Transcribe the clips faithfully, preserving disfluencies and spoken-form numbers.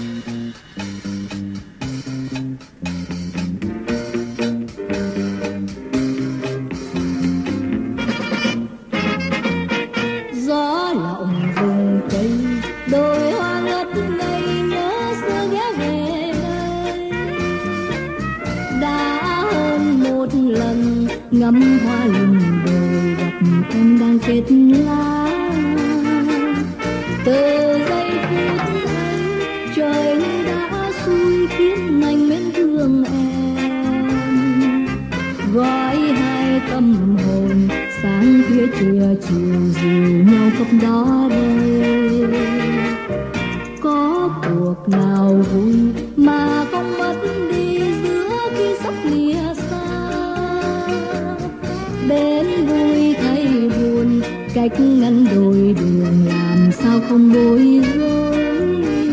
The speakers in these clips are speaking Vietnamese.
Gió lộng rừng cây đôi hoa ngất ngây nhớ xưa ghé về đây. Đã hơn một lần ngắm hoa lùm đồi gặp em đang kết lá. Từ giây phút ấy trời như đã xui khiến anh mến thương em. Gói hai tâm hồn sáng khuya trưa chiều dìu nhau khắp đó đây. Có cuộc nào vui mà không mất đi giữa khi sắp lìa xa. Đến vui thay buồn cách ngăn đôi đường làm sao không bối rối.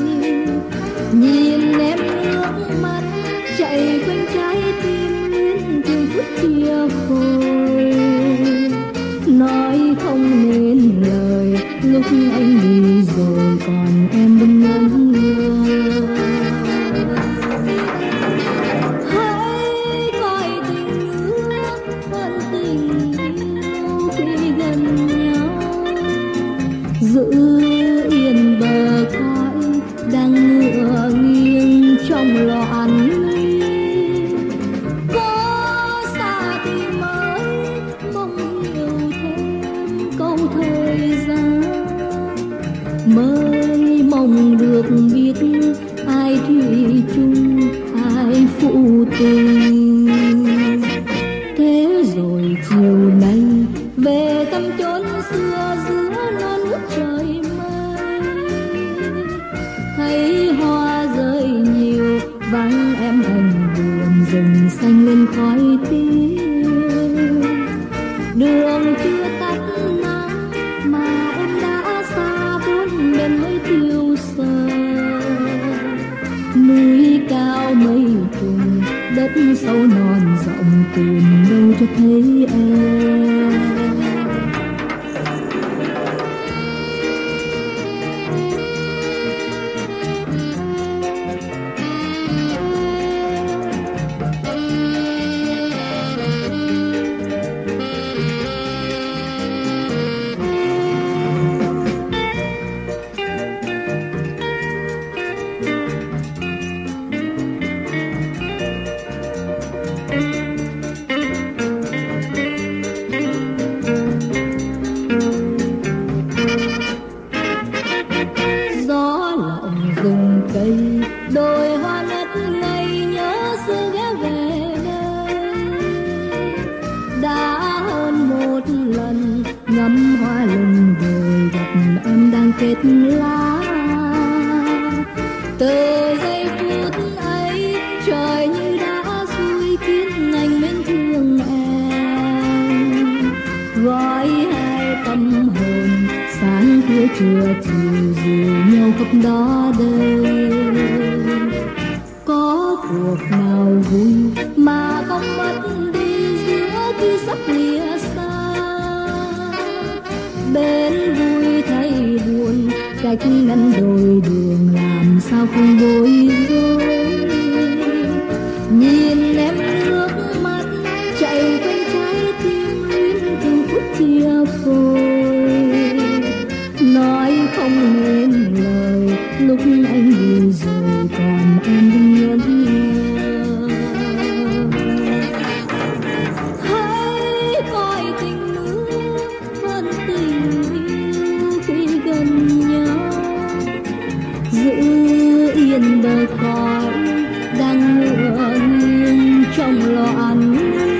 Nhìn em nước mắt chạy quanh trái tim đến từng phút chia phôi. Nói không nên lời lúc anh đi rồi còn em vẫn ngẩn ngơ. Hãy coi tình nước hơn tình yêu khi gần nhau. Giữ yên bờ cõi đang ngựa nghiêng trong loạn ly. Có xa thì mới mong nhiều thêm câu thời gian. Mới mong được biết ai thủy chung ai phụ tình. Thế rồi chiều nay về thăm chốn xưa giữa non nước trời mây. Thấy hoa rơi nhiều vắng em anh buồn rừng xanh lên khói tím. Đường chưa tắt nắng mà em đã xa bốn bên mới tiêu sờ. Núi cao mây trùng đất sâu non rộng tìm đâu cho thấy em. Gió lộng rừng cây đôi hoa ngất ngây nhớ xưa ghé về đây. Đã hơn một lần ngắm hoa lùm đồi gặp em đang kết lá. Từ giây phút ấy trời như đã xui khiến anh mến thương em. Gói hai tâm hồn sáng khuya trưa chiều dìu nhau khắp đó đây. Có cuộc nào vui mà không mất đi giữa khi sắp lìa xa. Bên vui thay buồn cách ngăn đôi đường làm sao không bối rối. Nhìn em nước mắt chạy quanh trái tim đến từng phút chia phôi. Nói không nên lời lúc anh đi rồi còn em vẫn nhớ. Hãy coi tình nước hơn tình yêu khi gần nhau. Giữ yên bờ cõi đang ngựa nghiêng trong loạn ly.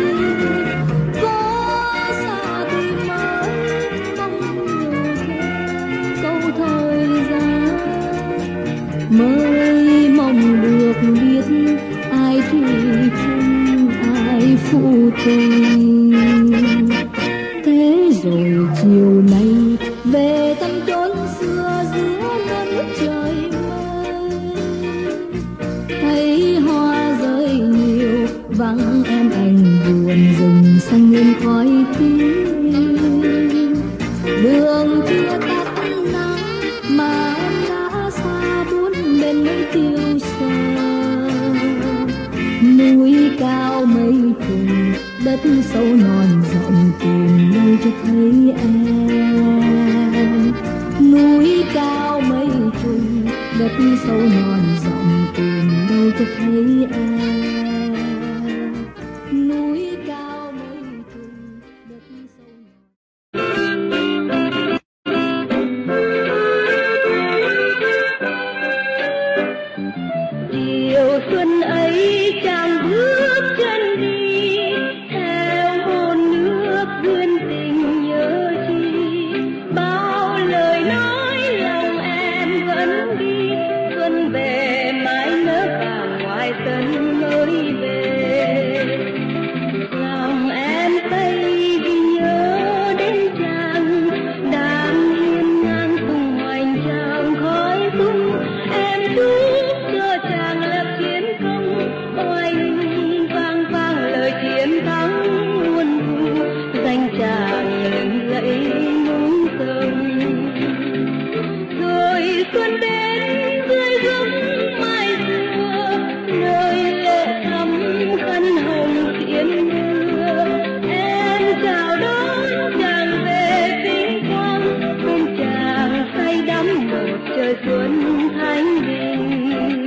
Có xa thì mới mong nhiều thêm câu thời gian. Mới mong được biết ai thủy chung ai phụ tình. Thế rồi chiều nay về thăm chốn xưa giữa non nước trời mây. Thấy hoa rơi nhiều vắng em anh buồn rừng xanh lên khói tím. Đường chưa tắt nắng mà em đã xa bốn bên. tiêu xa. Núi cao mây trùng, đất sâu non rộng tìm nơi cho thấy em. Núi cao mây trùng, đất sâu non rộng tìm nơi cho thấy em. Núi cao mây trùng, đất sâu non. Chiều xuân ấy chàng bước chân đi, theo hồn nước duyên tình nhớ chi. Bao lời nói lòng em vẫn ghi, xuân về mãi nở vàng ngoài sân lối về. Lòng em say vì nhớ đến chàng, đang hiên ngang cùng hoành tráng khói tung. Em chúc cho chàng lập chiến công, oai hùng vang vang lời chiến thắng muôn thu. Danh chàng lừng lẫy núi sông. Rồi xuân đến dưới gấm mai xưa, nơi lệ thắm khăn hồng tiễn đưa. Em chào đón chàng về vinh quang, bên chàng say đắm một trời xuân thanh bình.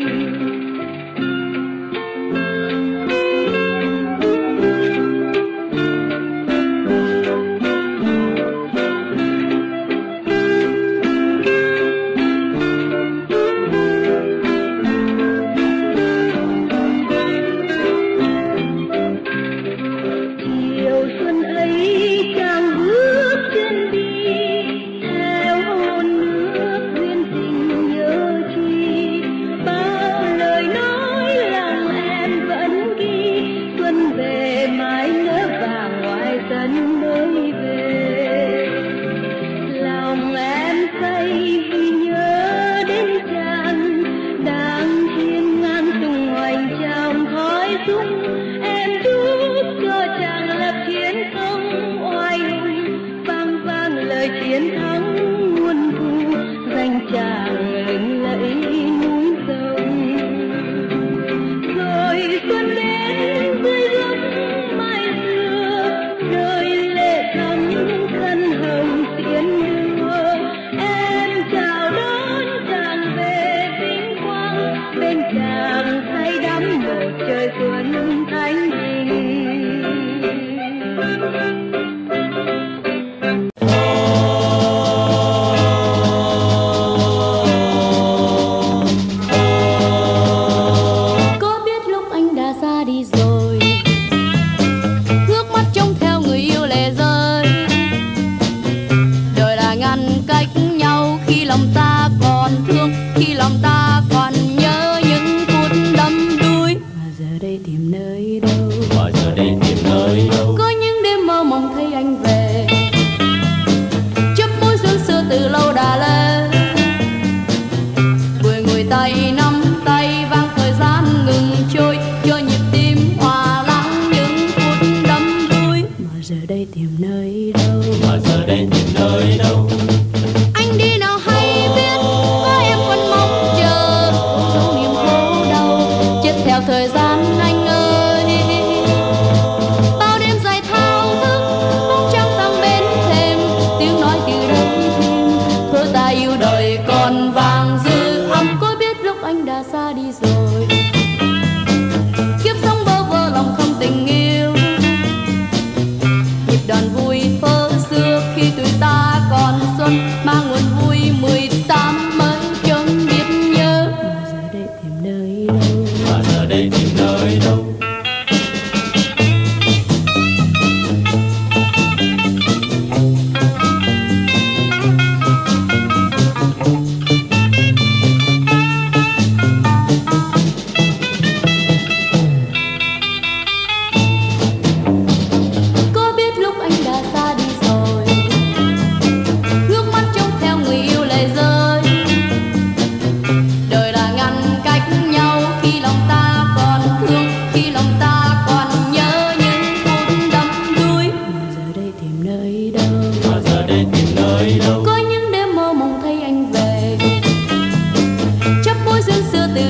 Chiều xuân ấy chàng bước chân đi, theo hồn nước duyên tình nhớ chi. Bao lời nói lòng em vẫn ghi, xuân về mãi nở vàng ngoài sân lối về. Lòng em say vì nhớ đến chàng, đang hiên ngang tung hoành tráng khói tung. Em chúc cho chàng lập chiến công, oai hùng vang vang lời chiến thắng muôn thu. Danh chàng lừng lẫy núi sông. Rồi xuân đến dưới gấm mai xưa, nơi lệ thắm khăn hồng tiễn đưa. Em chào đón chàng về vinh quang, bên chàng say đắm một trời xuân thanh bình. Có biết lúc anh đã xa đi rồi, ngước mắt trông theo người yêu lệ rơi. Đời là ngăn cách nhau khi lòng ta còn thương, khi lòng ta còn nhớ những phút đắm đuối. Và giờ đây tìm nơi đâu, Và giờ đây tìm nơi đâu. có những đêm mơ mộng thấy anh về, chấp môi sương xưa từ lâu đã lên. Vừa ngồi tay nắm tay vang thời gian ngừng trôi, cho nhịp tim hòa lắng những phút đắm đuối. Mà giờ đây tìm nơi đâu, Và giờ đây tìm nơi đâu. anh đi nào hay biết, có em vẫn mong chờ dấu niềm khổ đau chết theo thời gian anh ơi. Bao đêm dài thao thức, bóng trăng tăng bên thềm, tiếng nói từ đây thêm thơ ta yêu đời còn vàng dư âm. Có biết lúc anh đã xa đi rồi, kiếp sống bơ vơ lòng không tình yêu. Nhịp đàn vui thơ xưa khi tuổi ta còn xuân, mang nguồn vui mười tám mới chẳng biết nhớ. Mà giờ đây tìm nơi đâu, Và giờ đây tìm nơi đâu.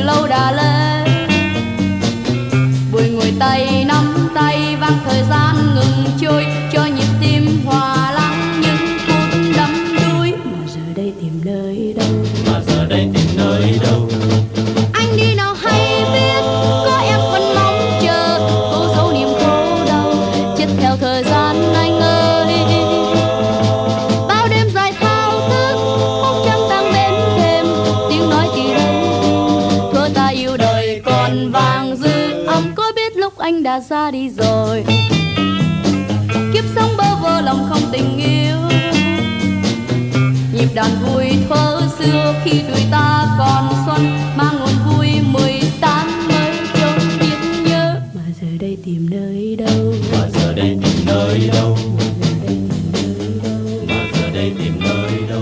lâu đã lên. Buổi ngồi tay nắm tay vang thời gian ngừng trôi, cho nhịp tim hòa lắng những phút đắm đuối. Mà giờ đây tìm nơi đâu, mà giờ đây tìm nơi đâu. Anh đi nào hay biết, có em vẫn mong chờ, cố giấu niềm khổ đau chết theo thời gian anh ơi. Bao đêm dài thao thức, bóng trăng đang bên thềm, tiếng nói thì đâu thua ta yêu đời còn vàng dư âm. Có biết lúc anh đã ra đi rồi, kiếp sống bơ vơ lòng không tình yêu. Nhịp đàn vui thơ xưa khi tuổi ta còn xuân, mang nguồn vui mười tám mới chốn biết nhớ. Mà giờ đây tìm nơi đâu, Mà giờ đây tìm nơi đâu. Mà giờ đây tìm nơi đâu.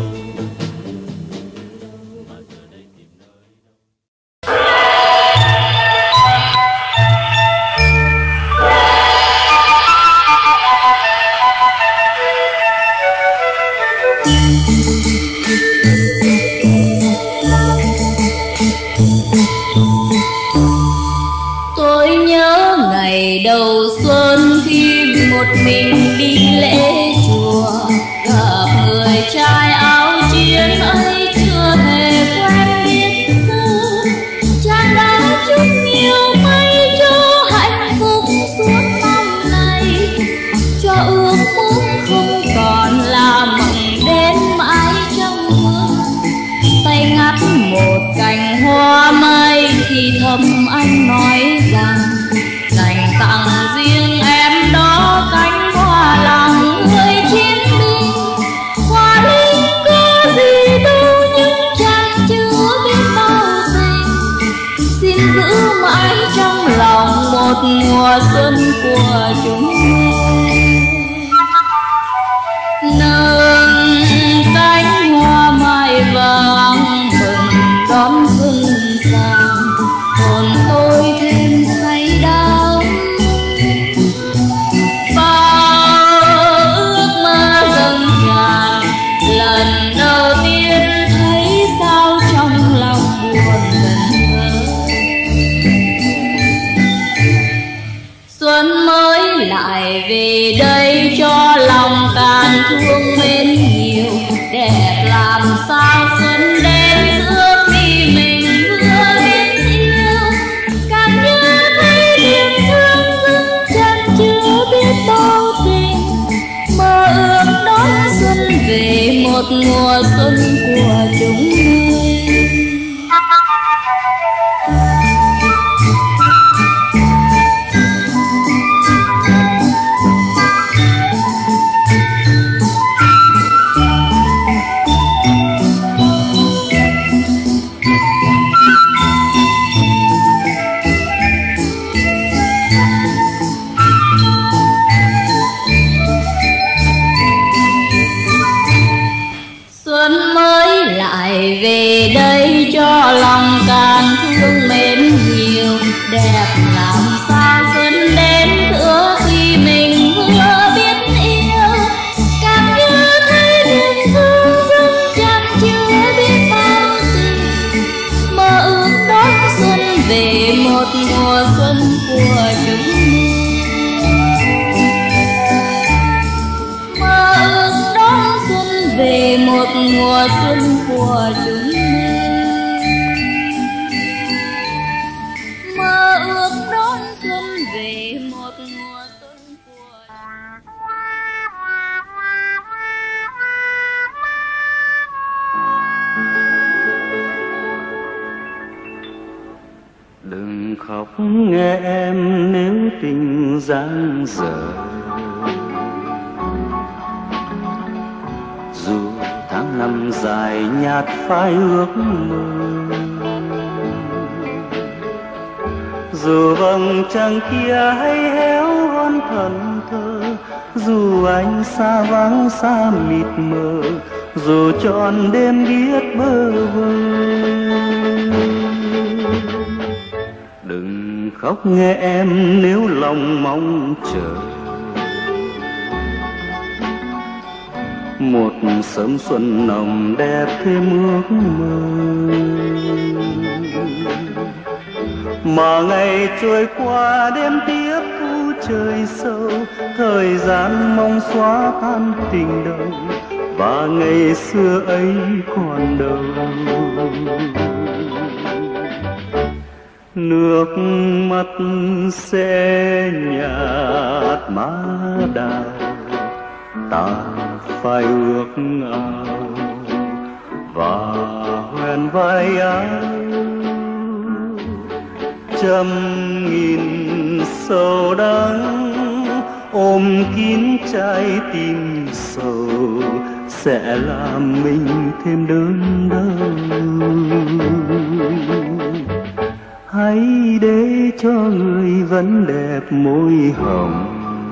tôi nhớ ngày đầu xuân khi một mình đi lễ chùa, gặp người trai áo chiến ấy chưa hề quen biết xưa. Chàng đã chúc nhiều may cho hạnh phúc suốt năm nay, cho ước muốn không còn là mộng đến mãi trong mưa. Tay ngắt một cành hoa mây thì thầm anh nói rằng dành tặng riêng em đó cánh hoa lòng người chiến binh. Hoa linh có gì đâu nhưng chẳng chưa biết bao tình, xin giữ mãi trong lòng một mùa xuân của chúng mình. Nâng cánh hoa mai vàng mừng đón xuân sang, hồn tôi thêm say đắm. Bao ước mơ dâng tràn, lần đầu tiên thấy sao trong lòng buồn ngẩn ngơ. Xuân mới lại về đây cho lòng càng thương mến nhiều, đẹp làm sao xuân đến giữa khi mình vừa biết yêu. Càng nhớ thấy niềm thương dưng chẳng chưa biết bao tình, mơ ước đón xuân về một mùa xuân của chúng mình. Xuân mới lại về đây cho lòng càng thương mến nhiều, đẹp làm sao xuân đến giữa khi mình vừa biết yêu. Càng nhớ thấy niềm thương dưng chẳng chưa biết bao tình, mơ ước đón xuân về một mùa xuân của chúng mình. Mơ ước đón xuân về một mùa xuân của chúng mình. Mơ ước đón xuân về một mùa xuân của Đừng khóc nghe em nếu tình giang dở, dù tháng năm dài nhạt phai ước mơ. Dù vầng trăng kia hay héo hon thần thơ, dù anh xa vắng xa mịt mờ, dù trọn đêm biết bơ vơ. Đừng khóc nghe em nếu lòng mong chờ một sớm xuân nồng đẹp thêm ước mơ. mà ngày trôi qua đêm tiếp thu trời sâu, thời gian mong xóa tan tình đầu và ngày xưa ấy còn đâu. Nước mắt sẽ nhạt má đào, ta phải ước ao và hoen vai áo. Trăm nghìn sầu đắng ôm kín trái tim sầu sẽ làm mình thêm đớn đau. Hãy để cho người vẫn đẹp môi hồng,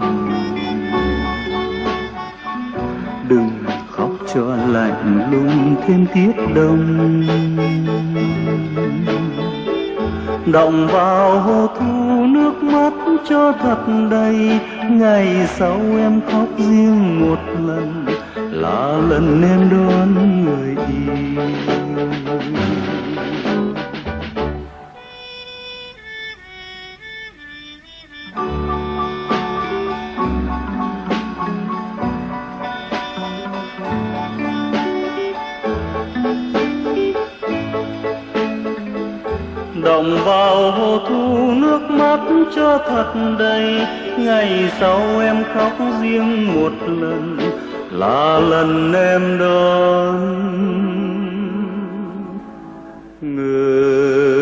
đừng khóc cho lạnh lùng thêm tiết đông. Đọng vào hồ thu nước mắt cho thật đầy, ngày sau em khóc riêng một lần là lần em đón người yêu. Đọng vào hồ thu nước mắt cho thật đầy, ngày sau em khóc riêng một lần là lần em đón người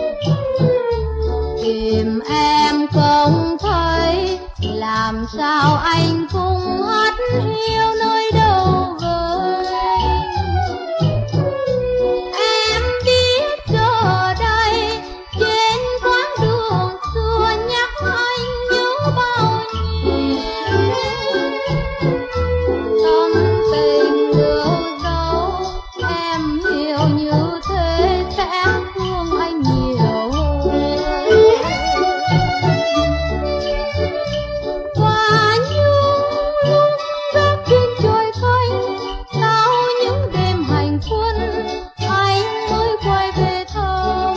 tìm em không thấy, làm sao anh cũng hát hiu nơi đâu vời. Em biết giờ đây trên quãng đường xưa nhắc anh nhớ bao nhiêu. Tâm tình lưu dấu em hiểu như thế sẽ thương anh nhiều hơn. Qua những lúc gác trên trời xanh, sau những đêm hành quân, anh mới quay về thăm.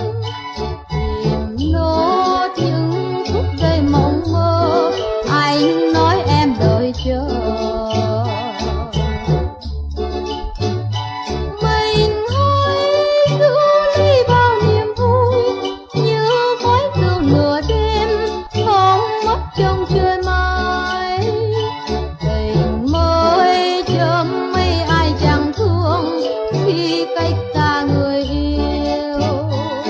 Tìm nốt những phút giây mộng mơ, anh nói em đợi chờ. Mình hãy giữ lấy bao niềm vui, như khói sương nửa đêm không mất trong trời mai. Tình mới chớm mấy ai chẳng thương khi cách xa người yêu.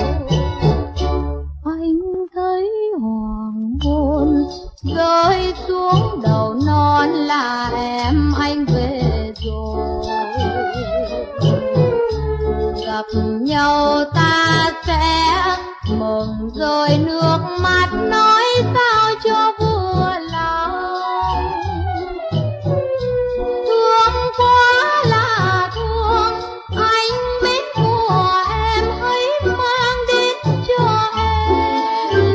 Anh thấy hoàng hôn rơi xuống đầu non là em anh về rồi. Gặp nhau ta sẽ mừng rơi nước mắt, nói sao cho vừa lòng. Thương quá là thương, anh biết của em hãy mang đến cho em.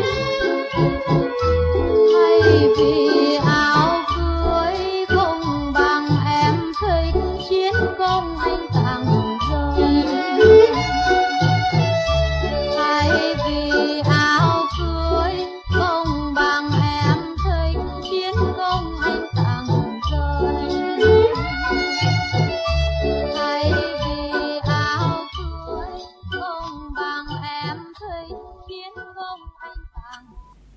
Thay vì áo cưới không bằng em thích chiến công anh tặng rơi. Thay vì áo cưới không bằng em thích chiến công anh tặng rơi. Thay vì áo cưới không bằng em thích chiến công anh tặng.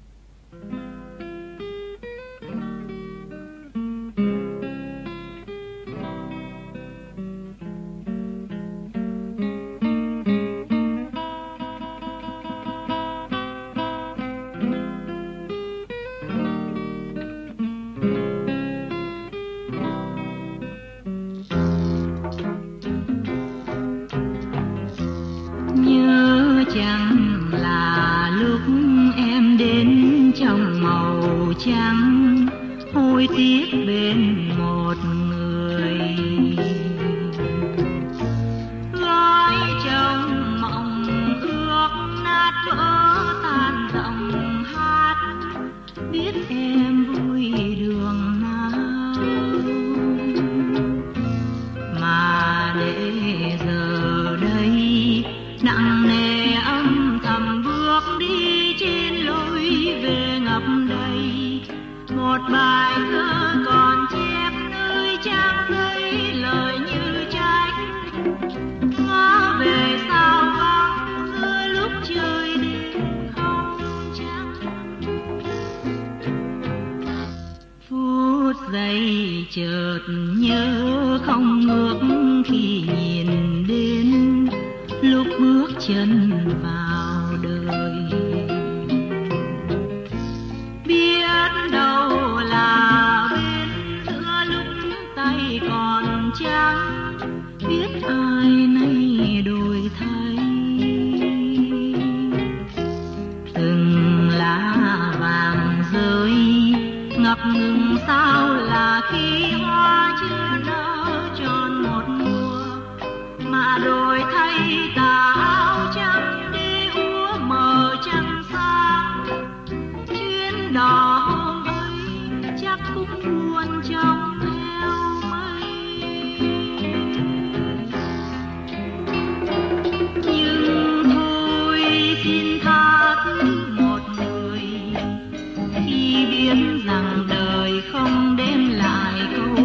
Nhớ chẳng là lúc em đến trong màu trắng, hối tiếc bên một người. Gói trong mộng ước nát vỡ tan giọng hát, biết em vui đường nào. Mà để giờ đây nặng nề âm thầm bước đi trên lối về ngập đầy một bài thơ còn chép nơi trang giấy lời như trách. Ngó về sao vắng giữa lúc trời đêm không trăng. Phút giây chợt nhớ không ngước khi nhìn đến lúc bước chân vào đời. Biết đâu là bên giữa lúc tay còn trắng, biết ai nay đổi thay. Từng lá vàng rơi ngập ngừng sao là khi hoa chưa nở tròn một mùa, mà đổi thay tà áo trắng đi úa mờ trăng sáng. Chuyến đò hôm ấy chắc cũng buồn trong theo mây. Nhưng thôi xin tha thứ một người khi biết rằng đời không đem lại câu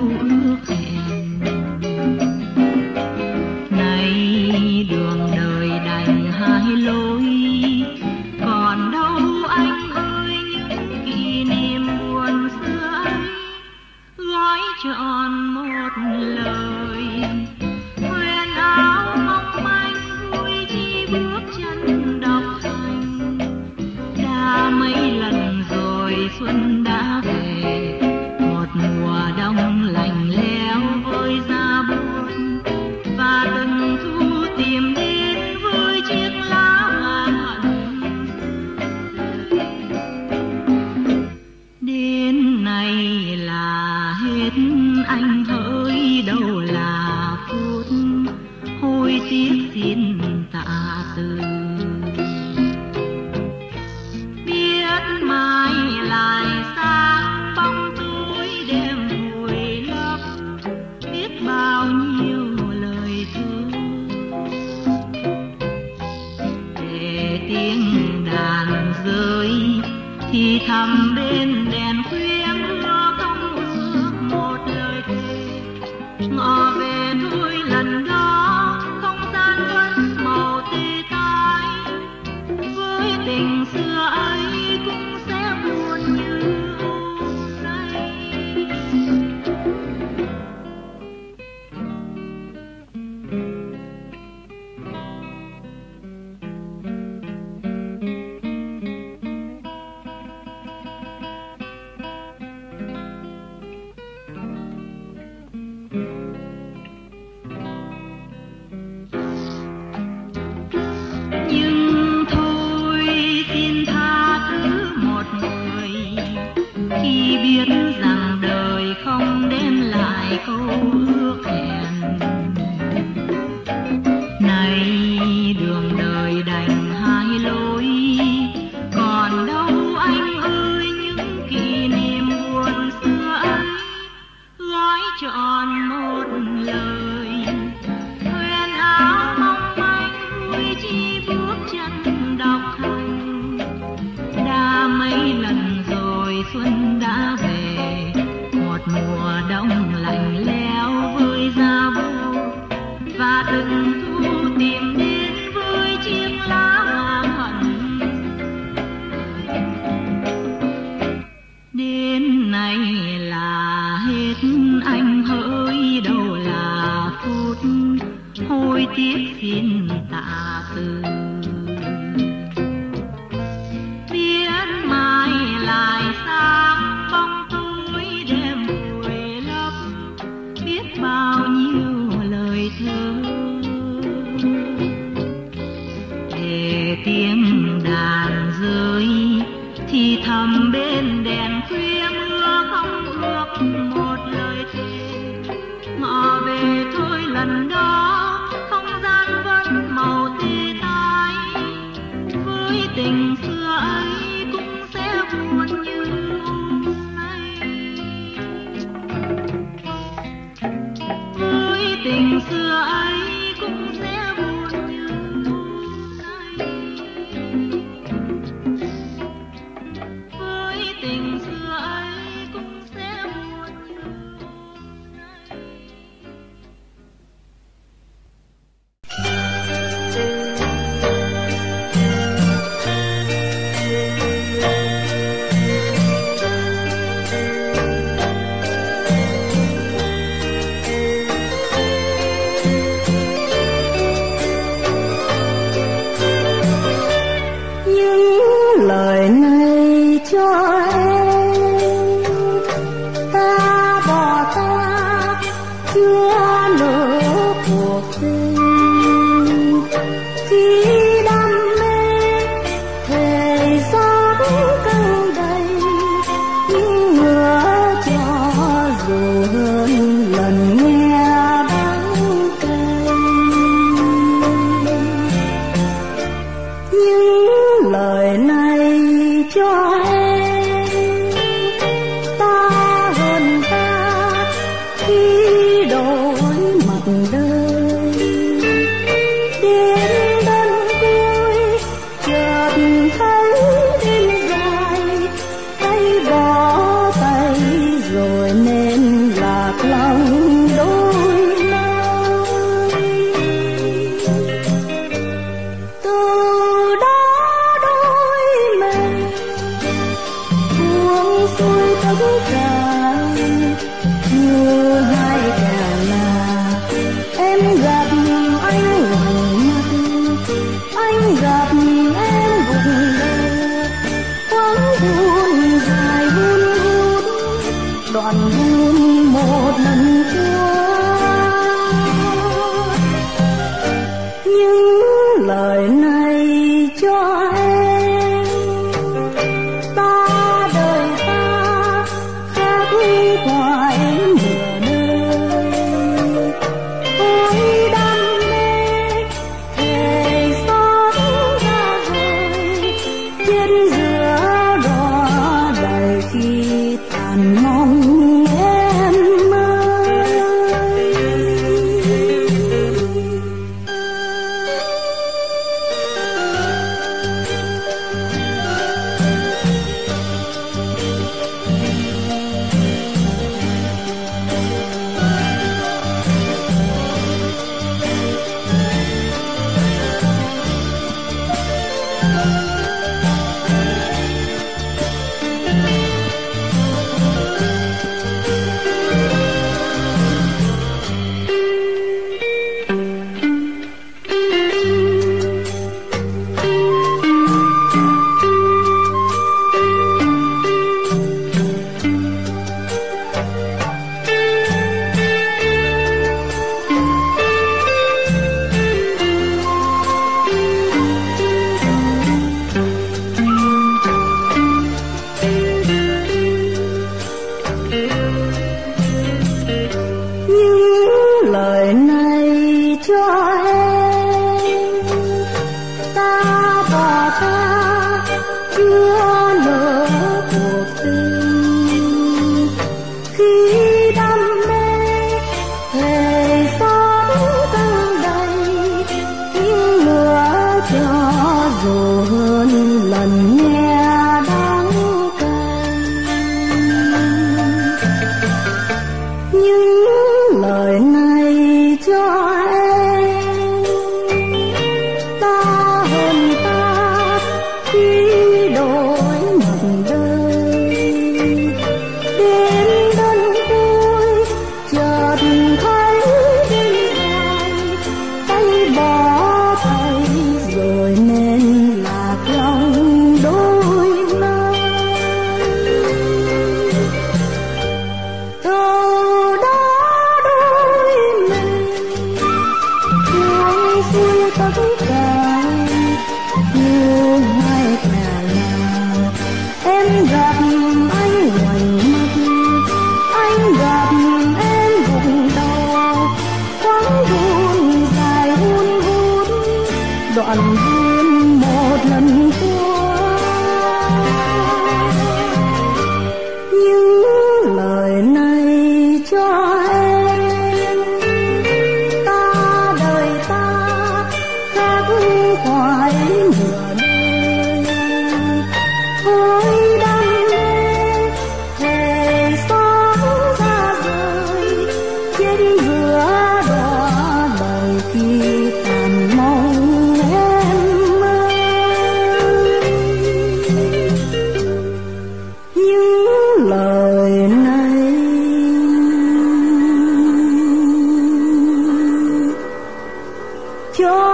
tiếng đàn rơi thì thầm bên đèn khuya mưa không ước một lời thề. Ngọ về thôi lần đó không gian vẫn màu tê tái, với tình xưa ấy cũng sẽ buồn như hôm nay. Nhưng thôi xin tha thứ một người khi biết rằng đời không đem lại câu ước hẹn. Này đường đời đành hai lối, còn đâu anh ơi những kỷ niệm buồn xưa ấy, gói trọn một lời huyền áo mong manh vui chi bước chân đọc hành. Đã mấy lần rồi xuân đã về, một mùa đông lạnh lẽo với giá vô, và từng thu tìm đến với chiếc lá hoa hận. Đến nay là hết anh hỡi, đâu là phút hối tiếc xin tạ từ. Biết mai lại sáng bóng tối đêm vùi lấp, biết bao nhiêu lời thơ để tiếng đàn rơi thì thầm bên đèn khuya mưa không ước một lời thề. Ngọ về thôi lần đó không gian vẫn màu tê tái, với tình xưa ấy cũng sẽ buồn như hôm nay. Với tình xưa ấy cũng sẽ buồn như hôm nay. Với tình xưa ấy cũng sẽ buồn như hôm nay. Những lời này cho em, ta bỏ ta chưa nửa cuộc tình. Khi đam mê thời gian căng đầy, những ngựa cho dù hơn lần nghe đắng cay. Những lời này cho em, ta hơn ta khi đổi mặt đời. Đến đến cuối chợt thấy đêm dài, tay bỏ tay rồi nên lạc lòng đôi nơi. Từ đó đôi mình buông xuôi tất cả, như hai kẻ là em gặp anh gần mắt, anh gặp em vùng đời. Quãng buồn dài hun hút, đoạn buồn một lần qua. Những lời này cho em, ta đời ta khác ngoài nửa đời. Ôi đam mê thời gian ra rồi, trên giữa đỏ đầy khi tàn mong em ơi. muôn lần nghe đắng cay. Những lời này cho em, ta hơn ta khi đổi một đời. Đến đơn cuối chợt thấy bên ngoài, tay bỏ tay rồi nên lạc lòng đôi nơi. Từ đó đôi mình buông xuôi tất cả như hai nhà nào. Em gặp anh ngoảnh mặt, anh gặp em gục đầu, thoáng hôn dài hun hút đoạn hôn một lần qua. Những lời này cho em, ta đời ta khác khoái nửa đời. Với đam mê thề sống ra rời, chết giữa đọa đời khi tàn mong em ơi. Những lời này cho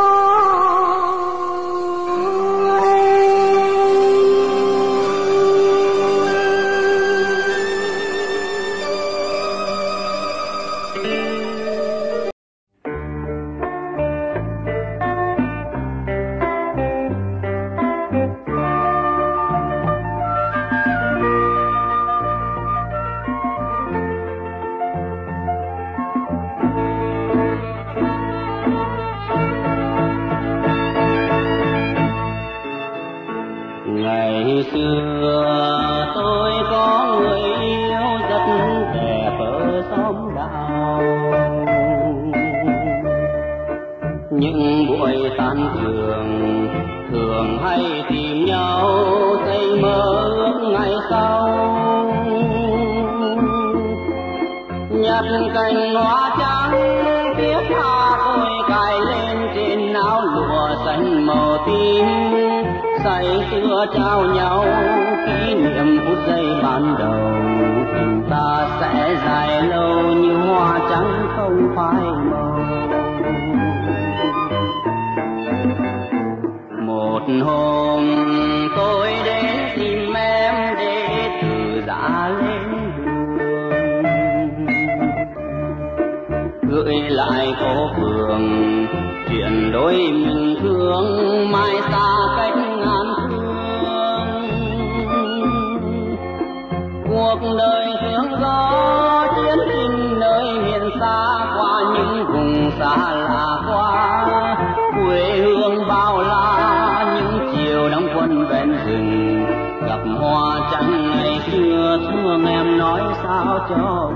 Ngày xưa tôi có người yêu rất đẹp ở xóm đạo. Những buổi tan trường thường hay tìm nhau xây mơ ước ngày sau. Nhặt cành hoa trắng thiết tha tôi cài lên trên áo lụa xanh màu tím. Say sưa trao nhau kỷ niệm phút giây ban đầu, tình ta sẽ dài lâu như hoa trắng không phai màu. Một hôm tôi đến tìm em để từ giã lên đường, gửi lại phố phường chuyện đôi mình thương mai xa cách ngàn phương. Cuộc đời sương gió chiến sinh nơi miền xa, qua những vùng xa lạ qua quê hương bao la. Những chiều đóng quân ven rừng gặp hoa trắng ngày xưa, thương em nói sao cho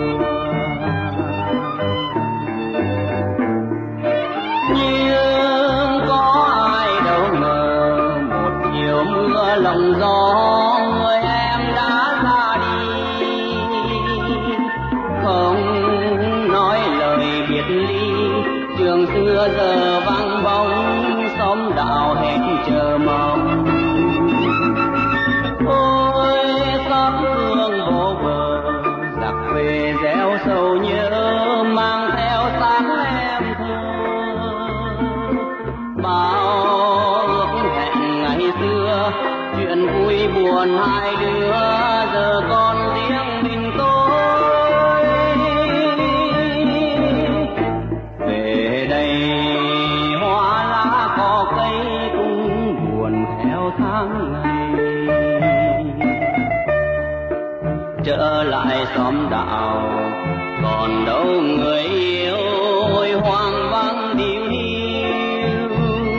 nhưng có ai đâu ngờ một chiều mưa lòng gió người em đã ra đi, không nói lời biệt ly. Trường xưa giờ vắng bóng, xóm đạo hết chờ mong. Ôi xót thương vô bờ, giặc về gieo sầu nhớ mang theo sáng em thơ. Bao ước hẹn ngày xưa, chuyện vui buồn hai đứa giờ còn riêng mình tôi. Về đây hoa lá cỏ cây cũng buồn theo tháng ngày. Trở lại xóm đạo còn đâu người yêu, ôi hoang vắng điều hiu.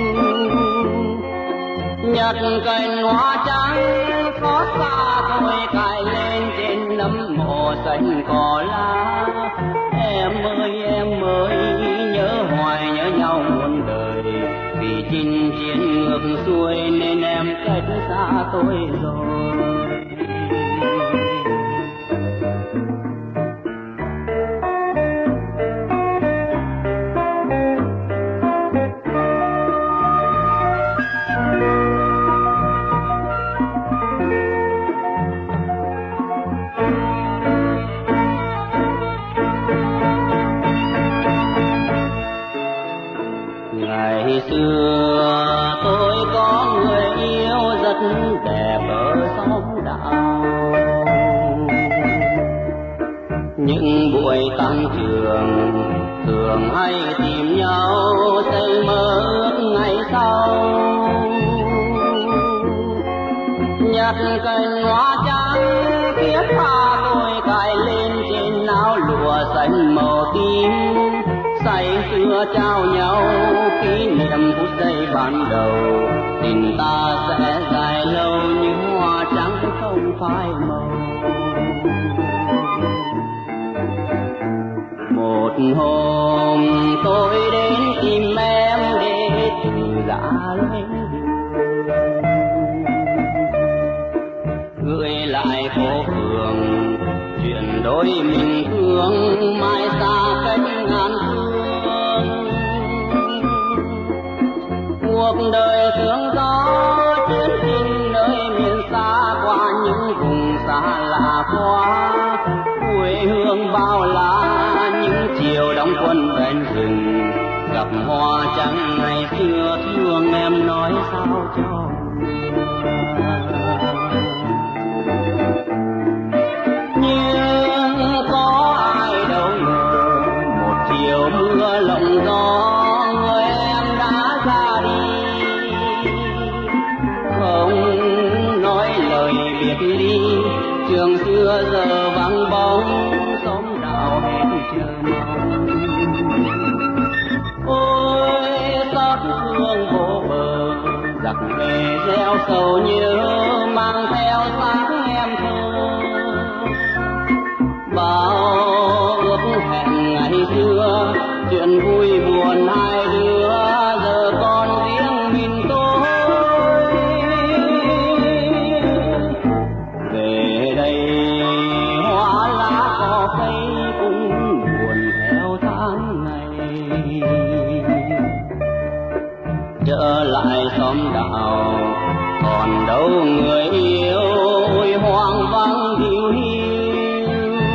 Nhặt cành hoa trắng xót xa tôi cài lên trên nấm mộ xanh cỏ lá. Em ơi em ơi nhớ hoài nhớ nhau muôn đời, vì chính chinh chiến ngược xuôi nên em cách xa tôi rồi. Ngày xưa tôi có người yêu rất đẹp ở xóm đạo, những buổi tan trường thường hay tìm nhau xây mơ ước ngày sau. Nhặt cành hoa trắng thiết tha tôi cài lên trên áo lụa xanh màu tím, say sưa trao nhau kỷ niệm phút giây ban đầu. Tình ta sẽ dài lâu như hoa trắng không phai màu. Một hôm tôi đến tìm em để từ giã lên gửi lại phố phường chuyện đôi mình thương mai xa cách ngàn phương. Cuộc đời sương gió chuyến trình nơi miền xa qua những vùng xa lạ quá, quê hương bao la những chiều đóng quân ven rừng. Gặp hoa trắng ngày xưa thương em nói sao cho nhưng có ai đâu ngờ một chiều mưa lộng gió người em đã ra đi, không nói lời biệt ly. Trường xưa giờ vắng bóng xóm đạo hết chờ mong. Ôi xót thương vô bờ giặc về gieo sầu nhớ mang theo sáng em thơ. Bao ước hẹn ngày xưa chuyện vui buồn hai đứa giờ còn riêng mình tôi. Về đây hoa lá cỏ cây cũng buồn theo tháng ngày. Trở lại xóm đạo còn đâu người yêu ôi hoang vắng hiu hiu.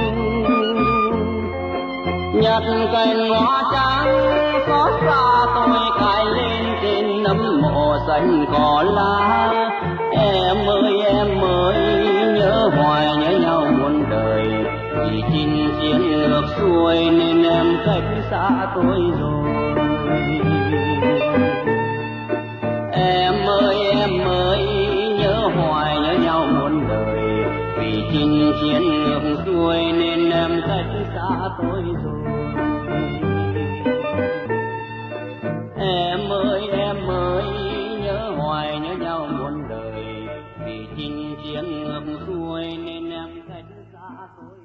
Nhặt cành hoa trắng xót xa tôi cài lên trên nấm mộ xanh cỏ lá. Em ơi em ơi nhớ hoài nhớ nhau muôn đời, vì chinh chiến ngược xuôi nên em cách xa tôi rồi. Em ơi em ơi nhớ hoài nhớ nhau muôn đời, vì chinh chiến ngược xuôi nên em cách xa tôi rồi. Em ơi em ơi nhớ hoài nhớ nhau muôn đời, vì chinh chiến ngược xuôi nên em cách xa tôi rồi.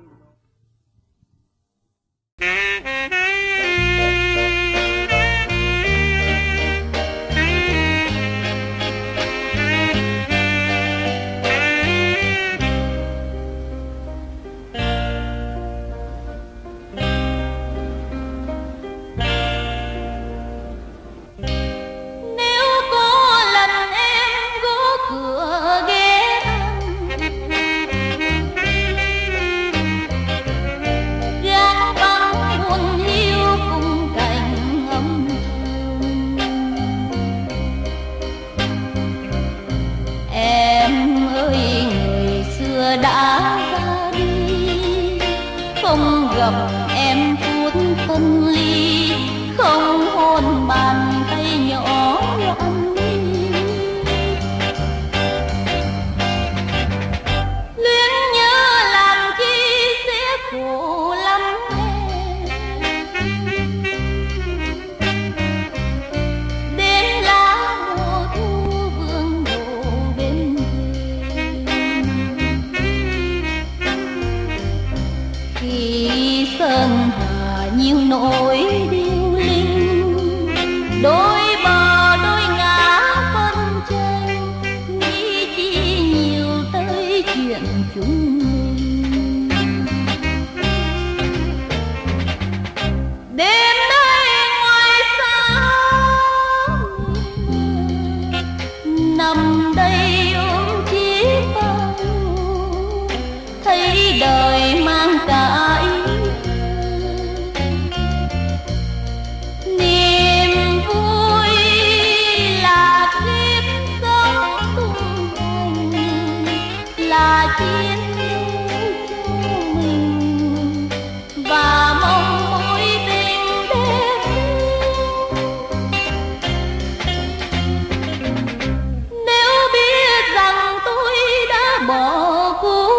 Em phút phân ly không hôn bàn tay nhỏ loạn luyến nhớ làm chi sẽ khổ lắm em. Đến lá mùa thu vương đổ bên thềm khi sơ chuyện chúng mình. Đêm nay ngoài xa nằm đây ôm chiếc bao, thấy đời mang cả ý. Niềm vui là kiếp sống tung hoành, là chiến đấu cho mình và mong mối tình đẹp. Nếu biết rằng tôi đã bỏ cuộc,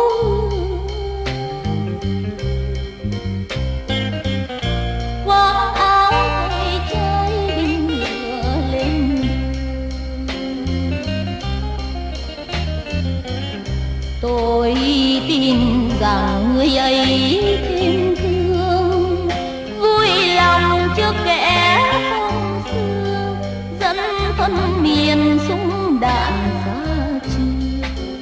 quang áo thay trái binh lửa lên, tôi tin rằng người ấy thêm thương, vui lòng trước kẻ phong xưa, dẫn thân miền súng đạn xa chia.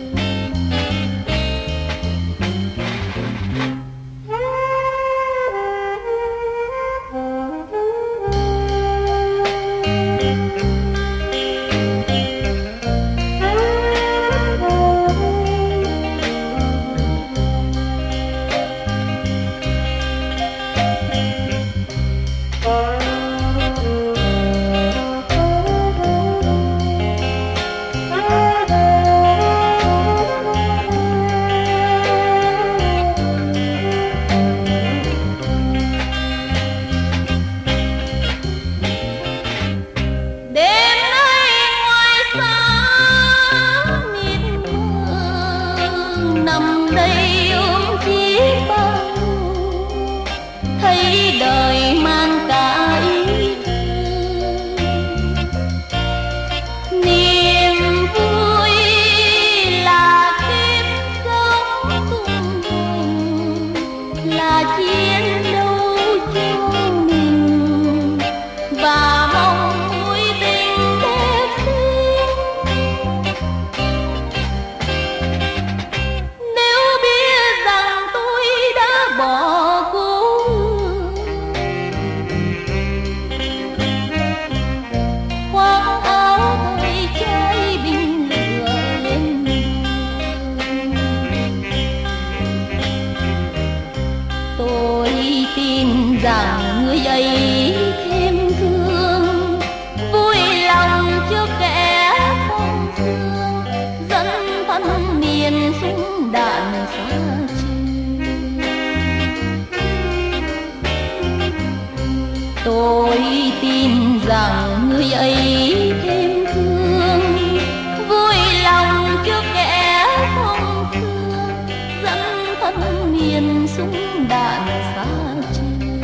Đêm nay ngoài xa mịt mờ, nằm đây ôm chiếc bao, thấy đời mang cả ý thương. Niềm vui là kiếp sống tung hoành, là chiến đấu cho mình và mong mối tình đẹp xinh. Nếu biết rằng tôi đã bỏ cuộc, khoác áo thay trái binh lửa lên, tôi tin rằng người ấy thêm thương, vui lòng trước kẻ phong sương, dẫn thân miền súng đạn xa chia. Tôi tin rằng người ấy thêm thương, vui lòng trước kẻ phong sương, dẫn thân miền súng đạn xa chia.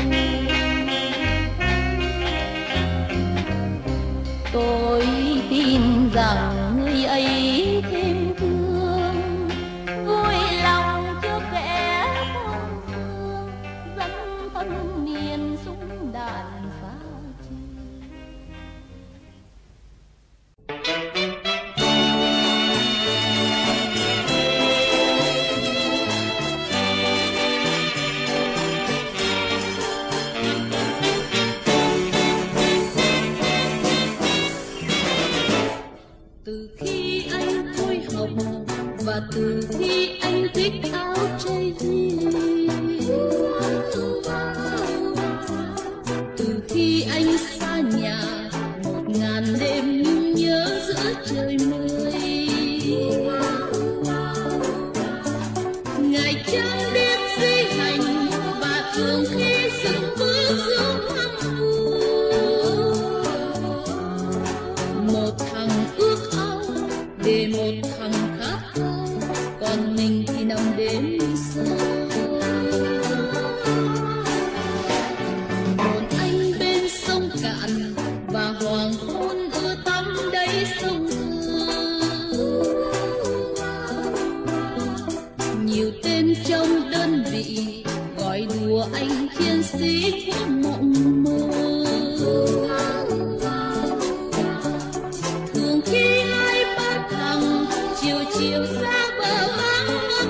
Tôi tin rằng người ấy thêm thương, vui lòng trước kẻ phong sương, dẫn thân miền súng đạn xa chia. Từ khi anh thôi học và từ khi anh thích áo trai jean, từ khi anh xa nhà một ngàn đêm nhung nhớ giữa trời mây, ngày trăng đêm di hành và thường khi dừng bước giữa hoang vu, một thằng ước ao để một thằng khát khao, còn mình thì nằm đêm sâu. Một anh bên sông cạn và hoàng hôn ưa tắm đáy sông Hương. Nhiều tên trong đơn vị gọi đùa anh chiến sĩ của mộng mơ. Thường khi hai ba thằng chiều chiều ra bờ vắng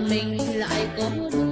mình lại có đôi.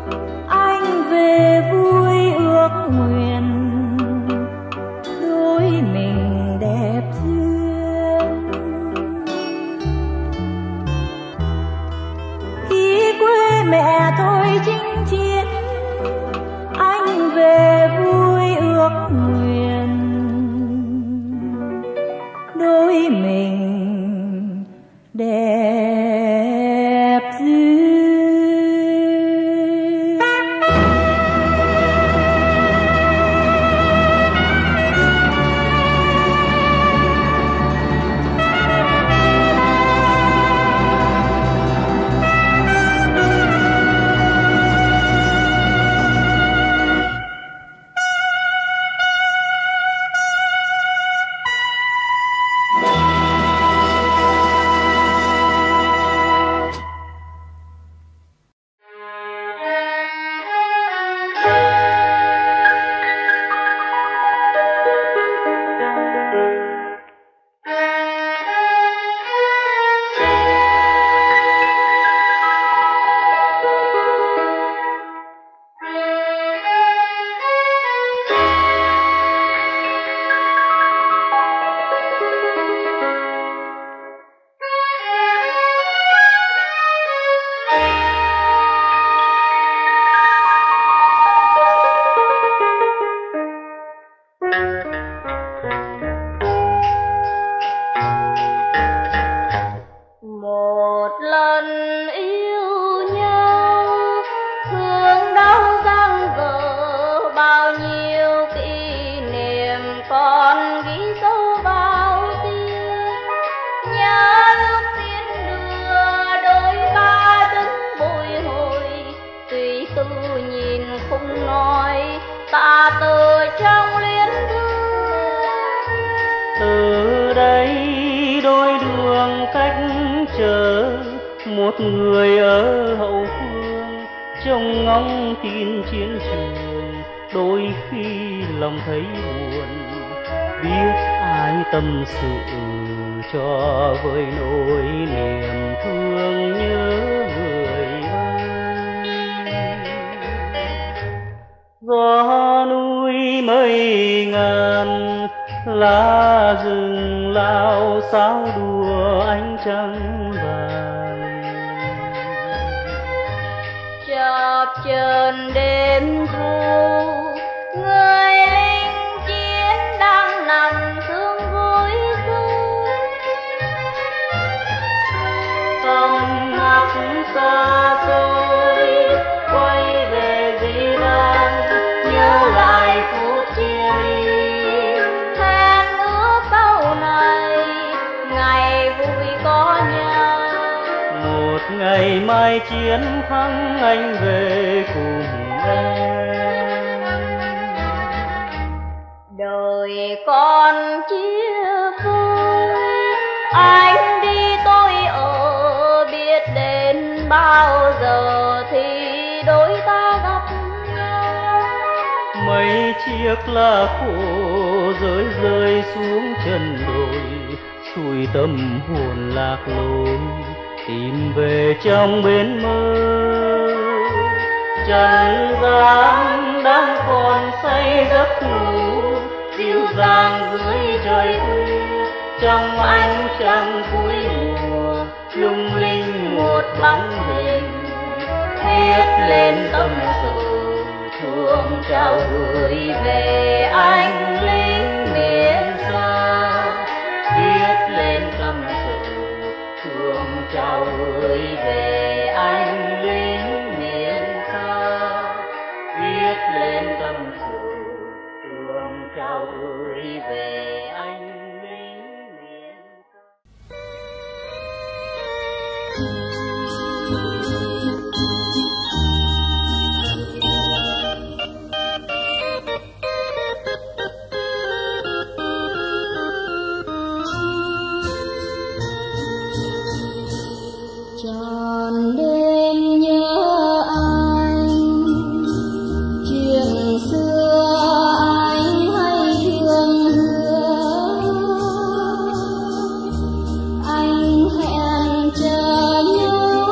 Nguyện đôi một người ở hậu phương trông ngóng tin chiến trường, đôi khi lòng thấy buồn, biết ai tâm sự cho vơi nỗi niềm thương nhớ người ơi. Gió núi mây ngàn, lá rừng lao sao đùa ánh trăng vàng, chập chờn đêm thu, người lính chiến đang nằm thương gối rơi. tâm hắt xa xôi quay về dĩ vãng, Nhớ lại phút chia ly, hẹn ước sau này ngày vui có nhau. một ngày mai chiến thắng anh về cùng em. Đời con chia phôi, anh đi tôi ở, biết đến bao giờ thì đôi ta gặp nhau. Mấy chiếc lá khô rơi rơi xuống chân đồi, xuôi tâm hồn lạc lối tìm về trong bến mơ. Trần gian đang còn say giấc ngủ, dịu dàng dưới trời thu, trong ánh trăng cuối mùa lung linh một bóng hình, viết lên tâm sự thương trao gửi về anh lính miền xa. Viết lên tâm sự thương trao gửi về anh lính miền xa. Viết lên tâm sự thương trao gửi về anh lính miền xa. Tròn đêm nhớ anh, chuyện xưa anh hay thương hứa. Anh hẹn chờ nhau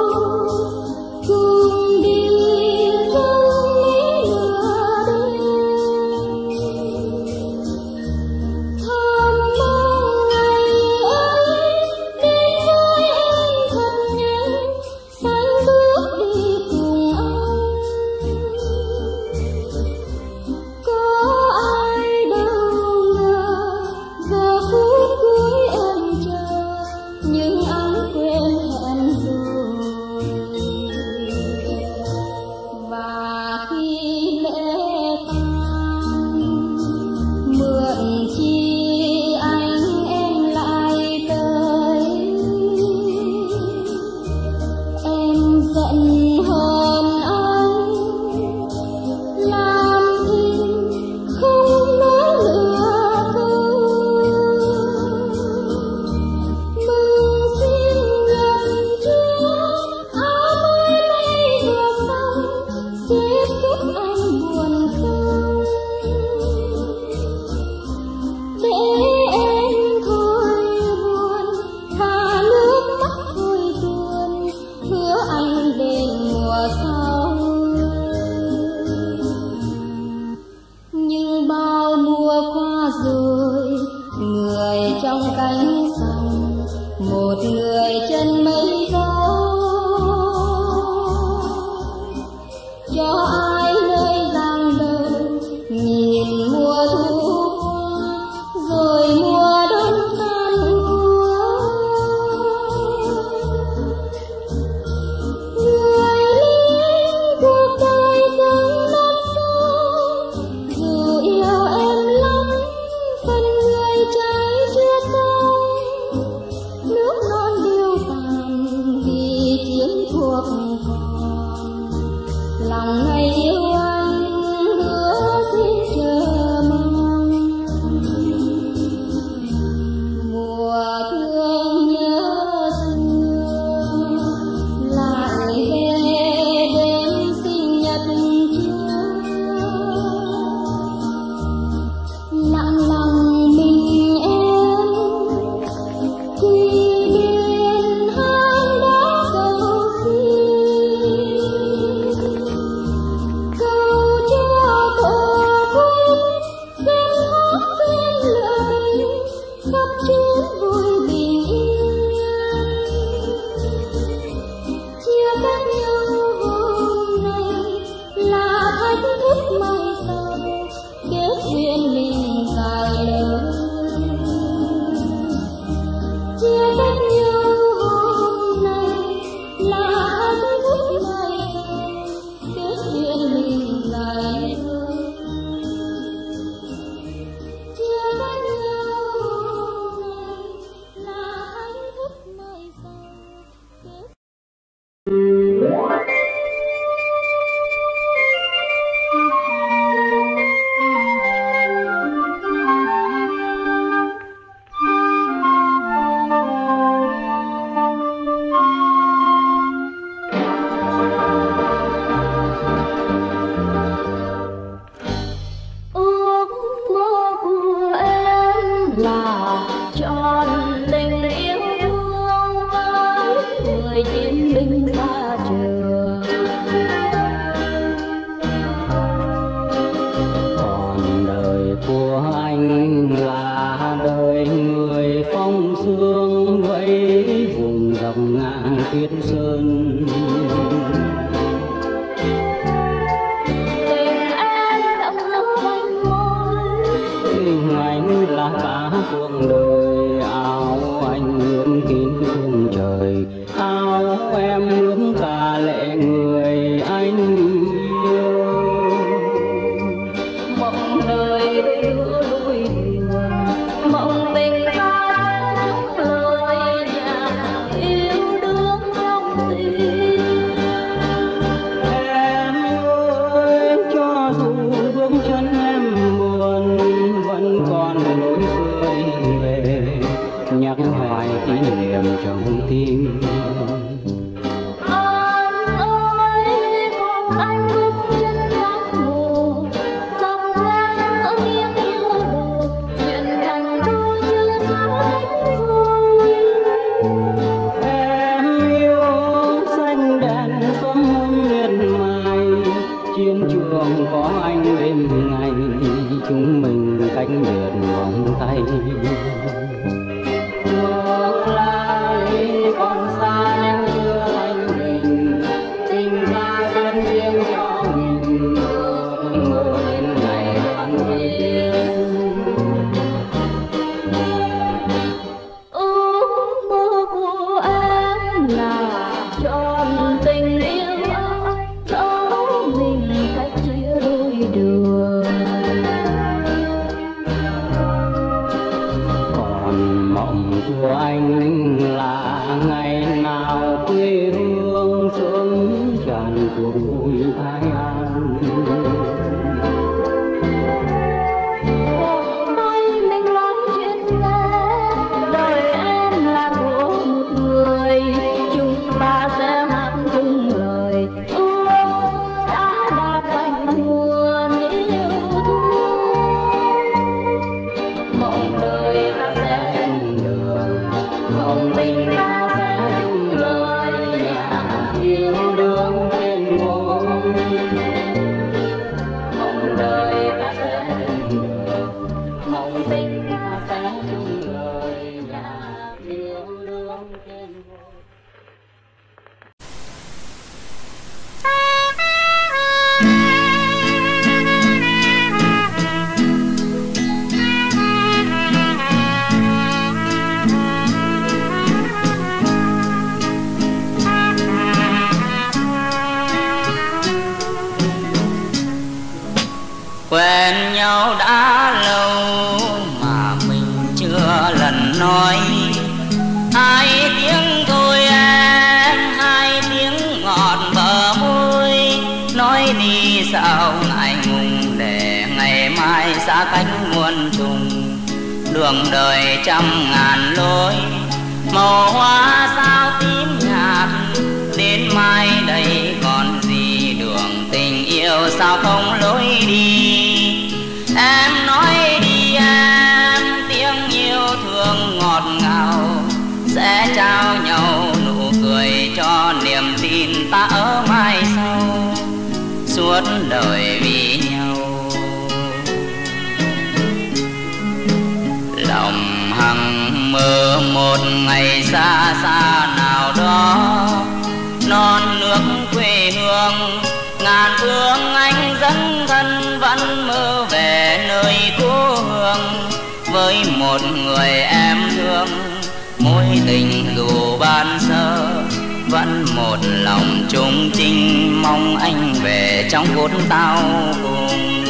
cùng đi dâng lý lửa đêm. Thơm mong ngày ấy đến với em thật nhanh, xanh bước đi cùng anh. Có ai đâu ngờ giờ phút cuối em chờ, nhưng anh quên hẹn rồi. Và khi lễ tàn, mượn chi anh em lại tới. Em giận hờn anh, làm thinh không nói lừa câu. Mừng xin lần trước áo mới lấy vừa xong, sẽ giúp anh buồn không. Để em thôi buồn, thả nước mắt thôi tuôn, hứa anh đến mùa sau. Nhưng bao mùa qua rồi, người trong cánh sông, một người chân mây gió. Cho ai nơi giang đầu nhìn mùa thu qua, rồi mùa đông tàn úa. Người lính cuộc đời dâng non sông, dù yêu em lắm, phần người trái chưa xong. là tròn tình yêu thương với người chiến binh xa trường. Còn đời của anh là đời người phong sương với vùng dọc ngang tuyết sơn. Là cả cuộc đời, áo anh ướm kín phương trời, áo em ướm cả lệ người anh yêu. Mộng đời đưa đôi đường, mộng tình ta chúc lời nhạc yêu đương trong tim. Em ơi cho dù bước chân em buồn vẫn còn lối về nhắc hoài kỷ niệm trong tim. Anh ơi còn anh bước chân ngắm mùa dòng ngang ở nghiêng yêu đồ chuyện thành đôi chưa sao hết rồi. Em yêu xanh đèn sớm miệt mài, chiến trường có anh đêm ngày, chúng mình cách biệt vòng tay. Ngược lại còn xa nhưng chưa thành mình, tình ta vẫn riêng cho mình, ước mơ đến ngày đoàn viên. Ước mơ của em là tròn tình yêu ơi, dẫu mình cách chia đôi đường. Còn mộng của anh là ngày nào quê hương sớm tràn cuộc vui thái an. Hôm nay mình nói chuyện nghe, đời em là của một người, chúng ta sẽ hát chung lời ước đã đạt thành nguồn yêu thương. Mộng đời ta sẽ chung đường, mộng tình ta sẽ chung lời nhạc yêu đương trên môi. Mộng đời ta sẽ chung đường, mộng tình ta sẽ chung lời nhạc yêu đương trên môi. Quen nhau đã lâu mà mình chưa lần nói, hai tiếng thôi em, hai tiếng ngọt bờ môi. Nói đi sao ngại ngùng để ngày mai xa cách muôn trùng. Đường đời trăm ngàn lối, màu hoa sao tím nhạt. Đến mai đây còn gì đường tình yêu sao không lối đi. Em nói đi em, tiếng yêu thương ngọt ngào, sẽ trao nhau nụ cười cho niềm tin ta ở mai sau, suốt đời vì nhau. Lòng hằng mơ một ngày xa xa nào đó, non nước quê hương ngàn phương anh dẫn thân vẫn mơ về nơi cố hương. Với một người em thương, mối tình dù ban sơ vẫn một lòng chung trinh, mong anh về trong phút tao cùng.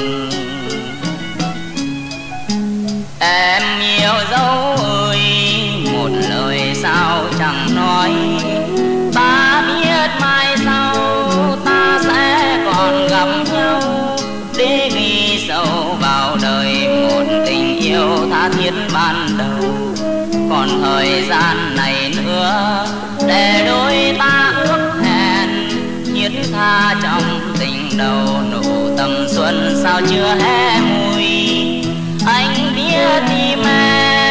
Em yêu dấu ơi, một lời sao chẳng nói, ta biết mai sau ta sẽ còn gặp nhau, để ghi sâu vào đời một tình yêu tha thiết ban đầu. Còn thời gian này nữa để đôi ta ước hẹn, thiết tha trong tình đầu nụ tầm xuân sao chưa hé mùi. Anh biết tim em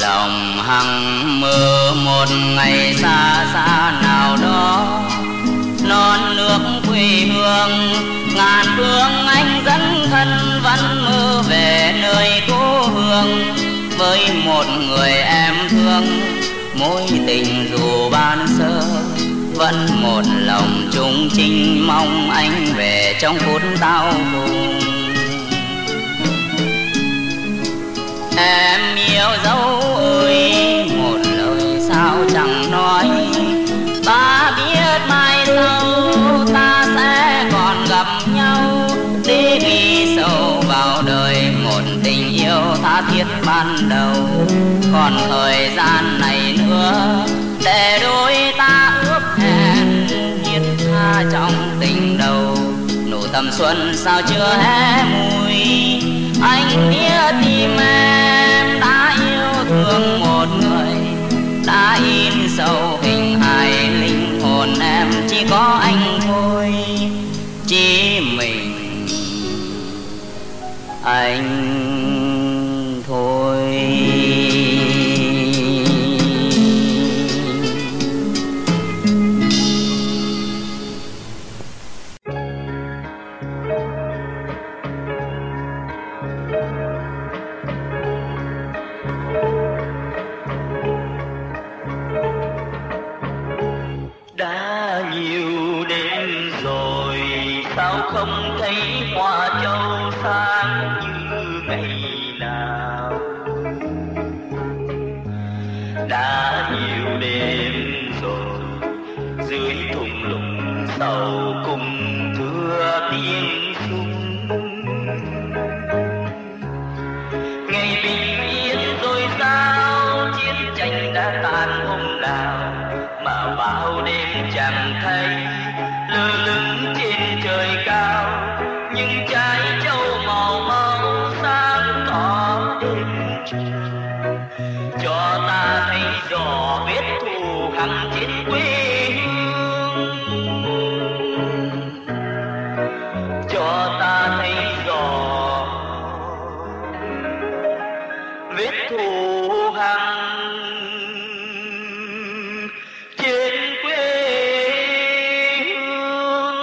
lòng hằng mơ một ngày xa xa nào đó, non nước quê hương ngàn phương anh dẫn thân vẫn mơ về nơi cố hương. Với một người em thương mối tình dù ban sơ, vẫn một lòng chung chinh mong anh về trong phút đau buồn. Em yêu dấu ơi, một lời sao chẳng nói, ta biết mai sau ta sẽ còn gặp nhau, để ghi sâu vào đời một tình yêu tha thiết ban đầu. Còn thời gian này nữa để đôi ta ước hẹn, thiết tha trong tình đầu. Nụ tầm xuân sao chưa hé mùi, anh biết tim em đã yêu thương một người, đã in sâu hình hài linh hồn em chỉ có anh thôi, chỉ mình anh thôi. Đã nhiều đêm rồi sao không thấy hoa châu sáng như ngày nào. Đã nhiều đêm rồi dưới thung lũng sầu cùng thưa tiếng súng. Ngày bình yên rồi sao chiến tranh đã tàn hôm nào, mà bao đêm chẳng thấy lơ lửng trên trời cao. Nhưng trái châu màu máu sáng tỏ đêm trời, cho ta thấy rõ vết thù hằn trên quê hương, cho ta thấy rõ vết thù hằn trên quê hương.